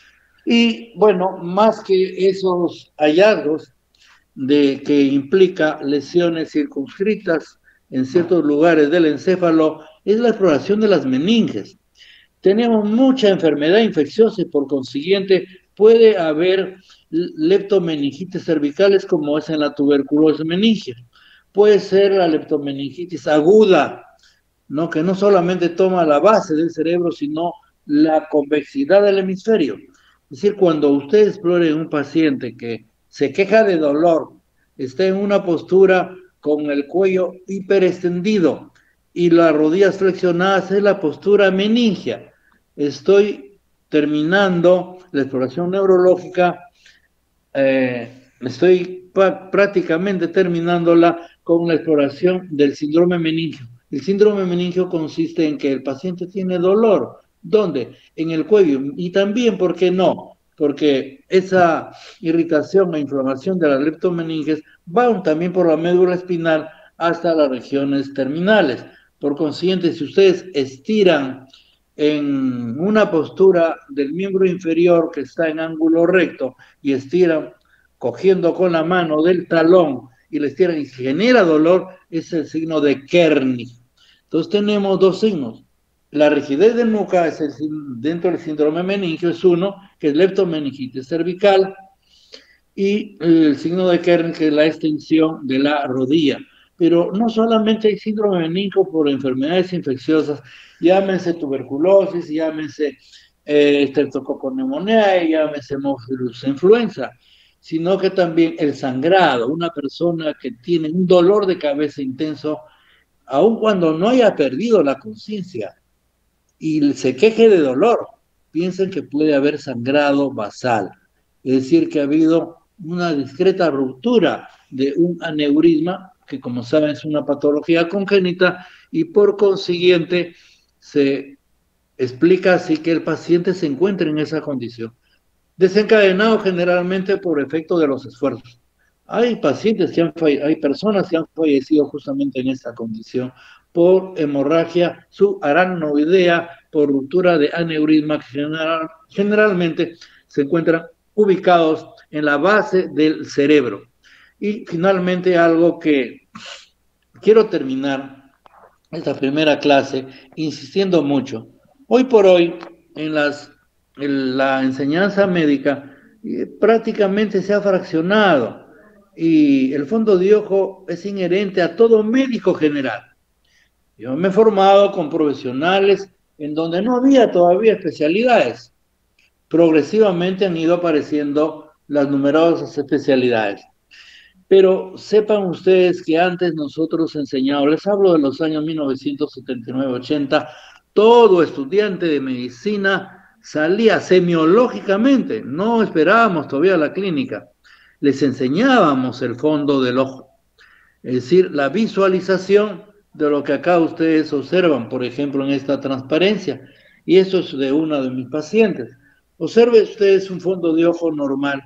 Y bueno, más que esos hallazgos de que implica lesiones circunscritas en ciertos lugares del encéfalo, es la exploración de las meninges. Tenemos mucha enfermedad infecciosa y por consiguiente puede haber leptomeningitis cervicales como es en la tuberculosis meningia. Puede ser la leptomeningitis aguda, ¿no? Que no solamente toma la base del cerebro, sino la convexidad del hemisferio. Es decir, cuando usted explore un paciente que se queja de dolor, está en una postura con el cuello hiperextendido y las rodillas flexionadas, es la postura meningia. Estoy terminando la exploración neurológica, eh, estoy prácticamente terminándola con la exploración del síndrome meningio. El síndrome meningio consiste en que el paciente tiene dolor. ¿Dónde? En el cuello. Y también, ¿por qué no? Porque esa irritación e inflamación de las leptomeninges van también por la médula espinal hasta las regiones terminales. Por consiguiente, si ustedes estiran en una postura del miembro inferior que está en ángulo recto y estiran cogiendo con la mano del talón y le estiran y genera dolor, es el signo de Kearney. Entonces tenemos dos signos. La rigidez de nuca es el, dentro del síndrome meningio es uno, que es leptomeningitis cervical, y el signo de Kearney, que es la extensión de la rodilla. Pero no solamente hay síndrome meningio por enfermedades infecciosas, llámense tuberculosis, llámense eh, streptococcus pneumoniae, llámense moxilus influenza, sino que también el sangrado, una persona que tiene un dolor de cabeza intenso, aun cuando no haya perdido la conciencia y se queje de dolor, piensen que puede haber sangrado basal, es decir, que ha habido una discreta ruptura de un aneurisma, que como saben es una patología congénita, y por consiguiente se explica así que el paciente se encuentra en esa condición, desencadenado generalmente por efecto de los esfuerzos. Hay pacientes que han hay personas que han fallecido justamente en esta condición por hemorragia subaracnoidea, por ruptura de aneurisma, que general, generalmente se encuentran ubicados en la base del cerebro. Y finalmente algo que quiero terminar esta primera clase insistiendo mucho. Hoy por hoy, en, las, en la enseñanza médica, eh, prácticamente se ha fraccionado y el fondo de ojo es inherente a todo médico general. Yo me he formado con profesionales en donde no había todavía especialidades. Progresivamente han ido apareciendo las numerosas especialidades. Pero sepan ustedes que antes nosotros enseñábamos, les hablo de los años mil novecientos setenta y nueve ochenta, todo estudiante de medicina salía semiológicamente, no esperábamos todavía la clínica, les enseñábamos el fondo del ojo, es decir, la visualización de lo que acá ustedes observan, por ejemplo, en esta transparencia. Y eso es de una de mis pacientes. Observe ustedes un fondo de ojo normal.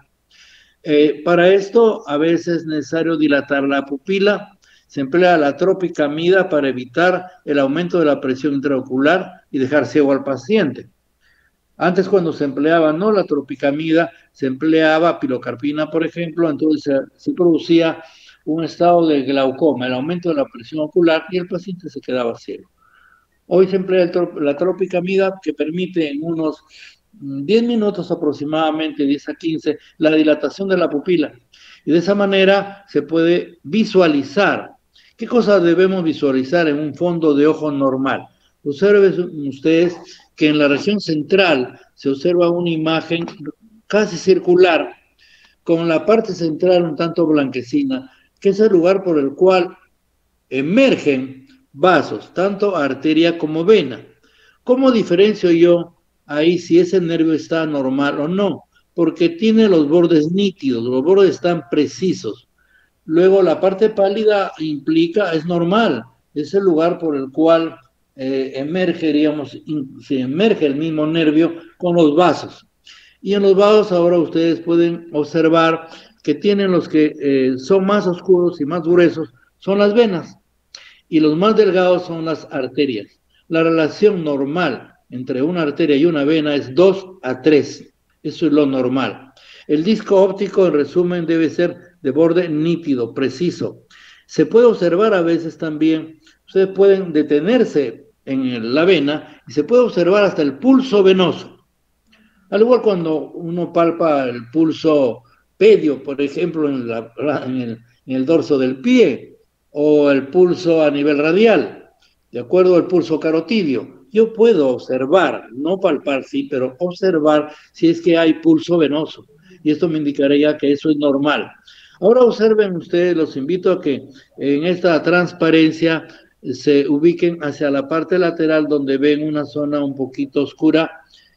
Eh, para esto, a veces es necesario dilatar la pupila. Se emplea la tropicamida para evitar el aumento de la presión intraocular y dejar ciego al paciente. Antes, cuando se empleaba no la tropicamida, se empleaba pilocarpina, por ejemplo, entonces se, se producía un estado de glaucoma, el aumento de la presión ocular, y el paciente se quedaba ciego. Hoy se emplea el, la tropicamida, que permite en unos diez minutos aproximadamente, diez a quince, la dilatación de la pupila. Y de esa manera se puede visualizar. ¿Qué cosas debemos visualizar en un fondo de ojo normal? Observen ustedes que en la región central se observa una imagen casi circular, con la parte central un tanto blanquecina, que es el lugar por el cual emergen vasos, tanto arteria como vena. ¿Cómo diferencio yo ahí si ese nervio está normal o no? Porque tiene los bordes nítidos, los bordes están precisos. Luego la parte pálida implica, es normal, es el lugar por el cual eh, emerge, digamos, se emerge el mismo nervio con los vasos. Y en los vasos ahora ustedes pueden observar que tienen los que eh, son más oscuros y más gruesos, son las venas, y los más delgados son las arterias. La relación normal entre una arteria y una vena es dos a tres. Eso es lo normal. El disco óptico, en resumen, debe ser de borde nítido, preciso. Se puede observar a veces también, ustedes pueden detenerse en la vena y se puede observar hasta el pulso venoso. Al igual cuando uno palpa el pulso pedio, por ejemplo, en, la, en, el, en el dorso del pie, o el pulso a nivel radial, de acuerdo al pulso carotidio. Yo puedo observar, no palpar, sí, pero observar si es que hay pulso venoso. Y esto me indicaría que eso es normal. Ahora observen ustedes, los invito a que en esta transparencia se ubiquen hacia la parte lateral donde ven una zona un poquito oscura,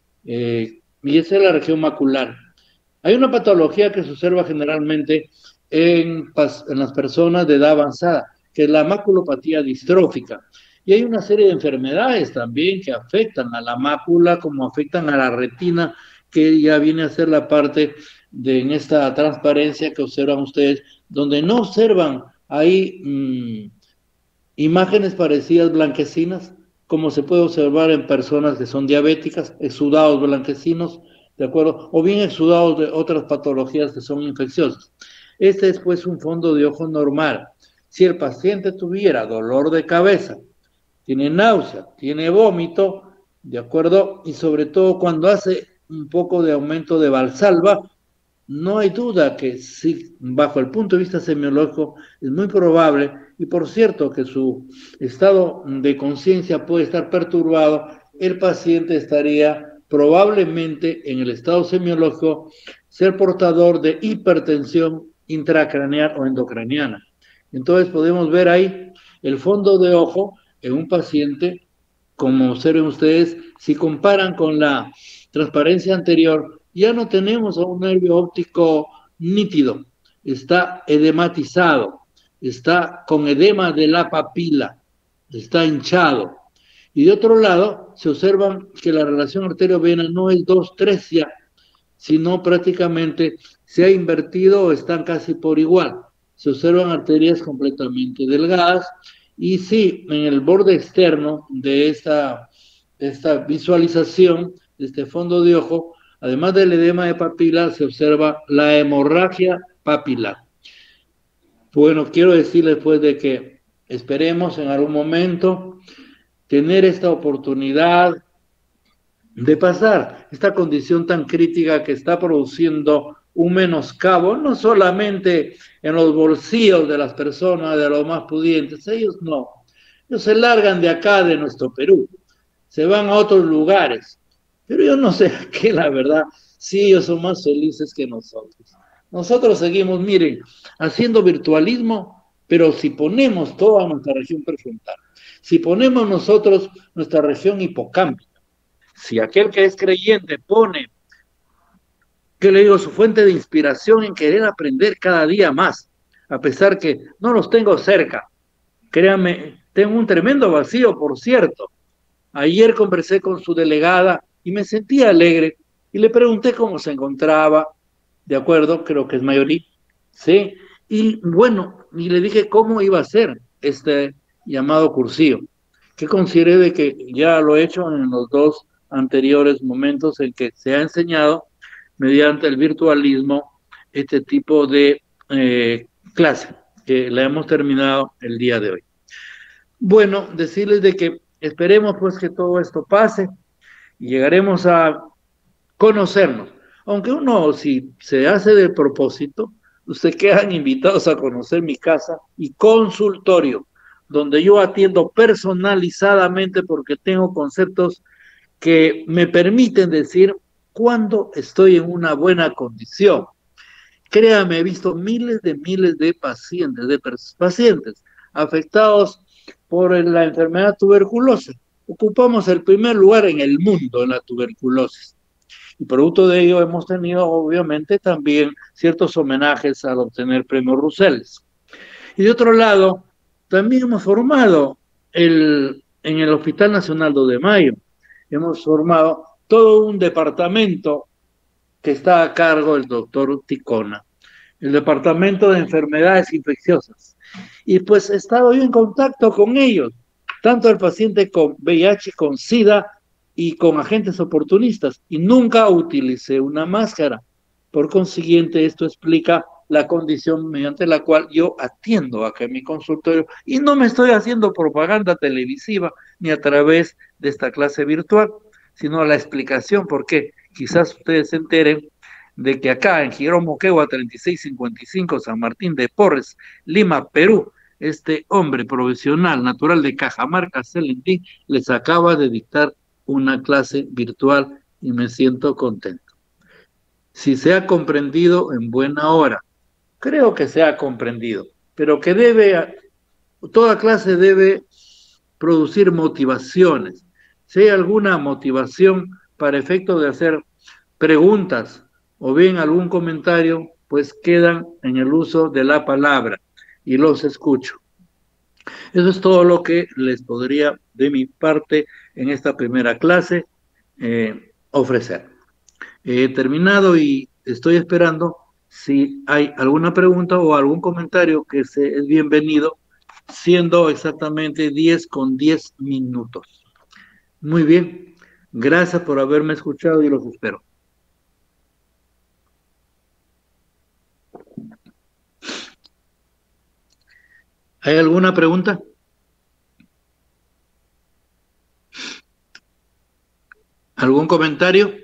eh, y esa es la región macular. Hay una patología que se observa generalmente en, en las personas de edad avanzada, que es la maculopatía distrófica. Y hay una serie de enfermedades también que afectan a la mácula, como afectan a la retina, que ya viene a ser la parte de en esta transparencia que observan ustedes, donde no observan ahí mmm, imágenes parecidas blanquecinas, como se puede observar en personas que son diabéticas, exudados blanquecinos, ¿de acuerdo? O bien exudados de otras patologías que son infecciosas. Este es pues un fondo de ojo normal. Si el paciente tuviera dolor de cabeza, tiene náusea, tiene vómito, ¿de acuerdo? Y sobre todo cuando hace un poco de aumento de Valsalva, no hay duda que sí, bajo el punto de vista semiológico, es muy probable, y por cierto que su estado de conciencia puede estar perturbado, el paciente estaría probablemente en el estado semiológico ser portador de hipertensión intracraneal o endocraniana. Entonces podemos ver ahí el fondo de ojo en un paciente, como observen ustedes, si comparan con la transparencia anterior, ya no tenemos a un nervio óptico nítido, está edematizado, está con edema de la papila, está hinchado. Y de otro lado, se observan que la relación arterio-vena no es dos tres ya, sino prácticamente se ha invertido o están casi por igual. Se observan arterias completamente delgadas y sí, en el borde externo de esta, de esta visualización, de este fondo de ojo, además del edema de papila, se observa la hemorragia papilar. Bueno, quiero decirles pues de que esperemos en algún momento tener esta oportunidad de pasar esta condición tan crítica que está produciendo un menoscabo, no solamente en los bolsillos de las personas, de los más pudientes, ellos no, ellos se largan de acá, de nuestro Perú, se van a otros lugares, pero yo no sé qué, la verdad, sí, ellos son más felices que nosotros. Nosotros seguimos, miren, haciendo virtualismo, pero si ponemos toda nuestra región prefrontal, si ponemos nosotros nuestra región hipocámpica, si aquel que es creyente pone, que le digo, su fuente de inspiración en querer aprender cada día más, a pesar que no los tengo cerca, créanme Tengo un tremendo vacío, por cierto. Ayer conversé con su delegada y me sentí alegre y le pregunté cómo se encontraba, de acuerdo, creo que es mayoría, ¿sí? Y bueno, y le dije cómo iba a ser este llamado cursillo, que consideré de que ya lo he hecho en los dos anteriores momentos en que se ha enseñado mediante el virtualismo este tipo de eh, clase, que la hemos terminado el día de hoy. Bueno, decirles de que esperemos pues que todo esto pase y llegaremos a conocernos. Aunque uno, si se hace del propósito, ustedes quedan invitados a conocer mi casa y consultorio, donde yo atiendo personalizadamente porque tengo conceptos que me permiten decir cuándo estoy en una buena condición. Créame, he visto miles de miles de pacientes, de pacientes afectados por la enfermedad tuberculosa. Ocupamos el primer lugar en el mundo en la tuberculosis. Y producto de ello hemos tenido, obviamente, también ciertos homenajes al obtener premios Ruseles. Y de otro lado, también hemos formado el, en el Hospital Nacional dos de Mayo, hemos formado todo un departamento que está a cargo del doctor Ticona, el Departamento de Enfermedades Infecciosas. Y pues he estado yo en contacto con ellos, tanto el paciente con V I H, con SIDA y con agentes oportunistas, y nunca utilicé una máscara. Por consiguiente, esto explica la condición mediante la cual yo atiendo acá en mi consultorio y no me estoy haciendo propaganda televisiva ni a través de esta clase virtual, sino la explicación, porque quizás ustedes se enteren de que acá en Girón Moquegua treinta y seis cincuenta y cinco, San Martín de Porres, Lima, Perú, este hombre profesional natural de Cajamarca, Celendín, les acaba de dictar una clase virtual y me siento contento. Si se ha comprendido, en buena hora. Creo que se ha comprendido, pero que debe, toda clase debe producir motivaciones. Si hay alguna motivación para efecto de hacer preguntas o bien algún comentario, pues quedan en el uso de la palabra y los escucho. Eso es todo lo que les podría de mi parte en esta primera clase eh, ofrecer. He terminado y estoy esperando si hay alguna pregunta o algún comentario que se, es bienvenido, siendo exactamente diez con diez minutos. Muy bien, gracias por haberme escuchado y los espero. ¿Hay alguna pregunta? ¿Algún comentario?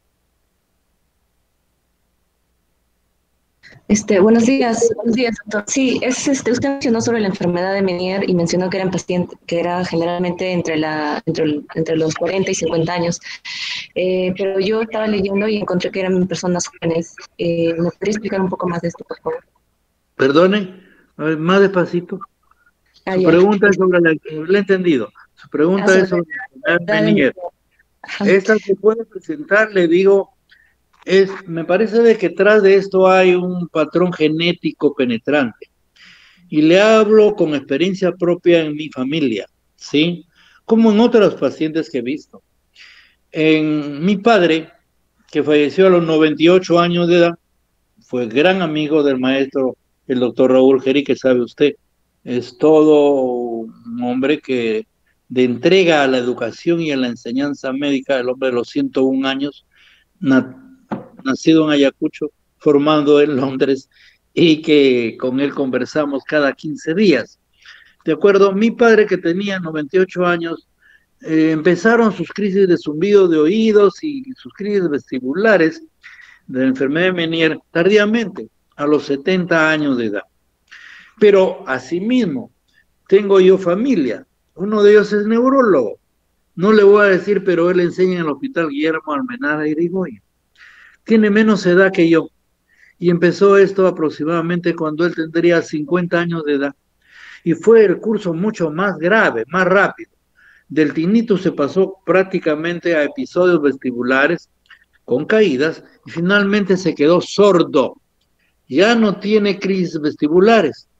Este, buenos días, buenos días, doctor. Sí, es, este, usted mencionó sobre la enfermedad de Meniere y mencionó que eran pacientes, que era generalmente entre, la, entre, entre los cuarenta y cincuenta años. Eh, pero yo estaba leyendo y encontré que eran personas jóvenes. Eh, ¿Me podría explicar un poco más de esto, por favor? Perdone, a ver, más despacito. Ah, Su ya. pregunta es sobre la, le he entendido. Su Ah, pregunta es sobre sobre la enfermedad de la Meniere. Esta se puede presentar, le digo, es, me parece de que tras de esto hay un patrón genético penetrante. Y le hablo con experiencia propia en mi familia, ¿sí? Como en otros pacientes que he visto. En mi padre, que falleció a los noventa y ocho años de edad, fue gran amigo del maestro, el doctor Raúl Geri, que sabe usted, es todo un hombre que de entrega a la educación y a la enseñanza médica, el hombre de los ciento un años, na, nacido en Ayacucho, formado en Londres, y que con él conversamos cada quince días. De acuerdo, mi padre que tenía noventa y ocho años, eh, empezaron sus crisis de zumbido de oídos y sus crisis vestibulares de la enfermedad de Meniere tardíamente, a los setenta años de edad. Pero asimismo, tengo yo familia, uno de ellos es neurólogo, no le voy a decir, pero él enseña en el Hospital Guillermo Almenara Irigoyen, tiene menos edad que yo, y empezó esto aproximadamente cuando él tendría cincuenta años de edad, y fue el curso mucho más grave, más rápido. Del tinnitus se pasó prácticamente a episodios vestibulares con caídas y finalmente se quedó sordo. Ya no tiene crisis vestibulares.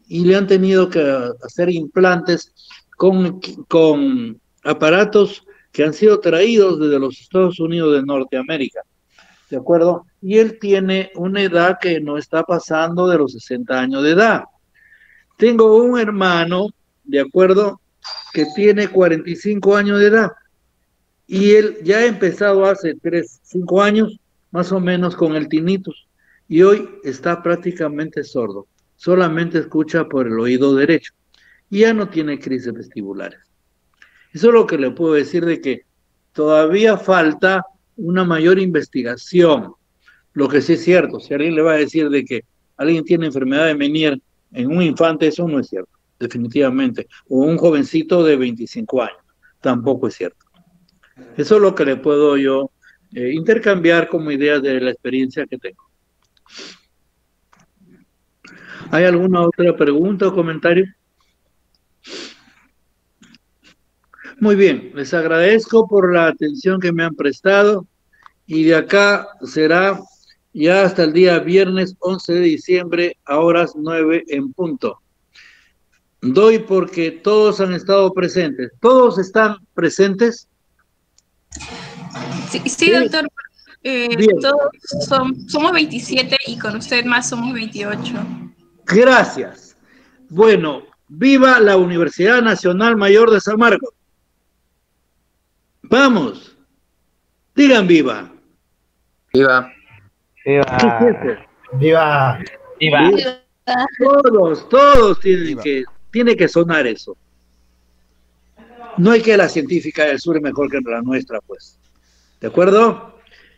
y le han tenido que hacer implantes con, con aparatos que han sido traídos desde los Estados Unidos de Norteamérica, ¿de acuerdo? Y él tiene una edad que no está pasando de los sesenta años de edad. Tengo un hermano, ¿de acuerdo?, que tiene cuarenta y cinco años de edad, y él ya ha empezado hace tres, cinco años, más o menos, con el tinnitus, y hoy está prácticamente sordo, solamente escucha por el oído derecho, y ya no tiene crisis vestibulares. Eso es lo que le puedo decir, de que todavía falta una mayor investigación. Lo que sí es cierto, si alguien le va a decir de que alguien tiene enfermedad de Meniere en un infante, eso no es cierto, definitivamente. O un jovencito de veinticinco años, tampoco es cierto. Eso es lo que le puedo yo eh, intercambiar como ideas de la experiencia que tengo. ¿Hay alguna otra pregunta o comentario? Muy bien, les agradezco por la atención que me han prestado, y de acá será ya hasta el día viernes once de diciembre a horas nueve en punto. Doy porque todos han estado presentes. ¿Todos están presentes? Sí, sí, doctor. Eh, todos son, somos veintisiete y con usted más somos veintiocho. Gracias. Bueno, viva la Universidad Nacional Mayor de San Marcos. Vamos. Digan viva. Viva. Viva. Viva. Viva. Viva. Todos, todos tienen Viva. que, tiene que sonar eso. No hay que la científica del sur es mejor que la nuestra, pues. ¿De acuerdo?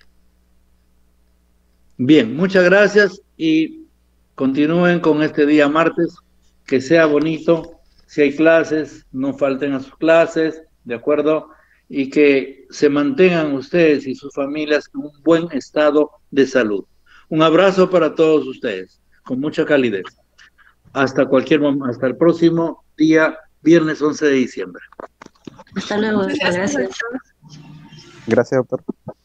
Bien, muchas gracias y continúen con este día martes, que sea bonito. Si hay clases, no falten a sus clases, ¿de acuerdo? Y que se mantengan ustedes y sus familias en un buen estado de salud. Un abrazo para todos ustedes, con mucha calidez. Hasta cualquier momento, hasta el próximo día, viernes once de diciembre. Hasta luego. Gracias. Gracias, doctor.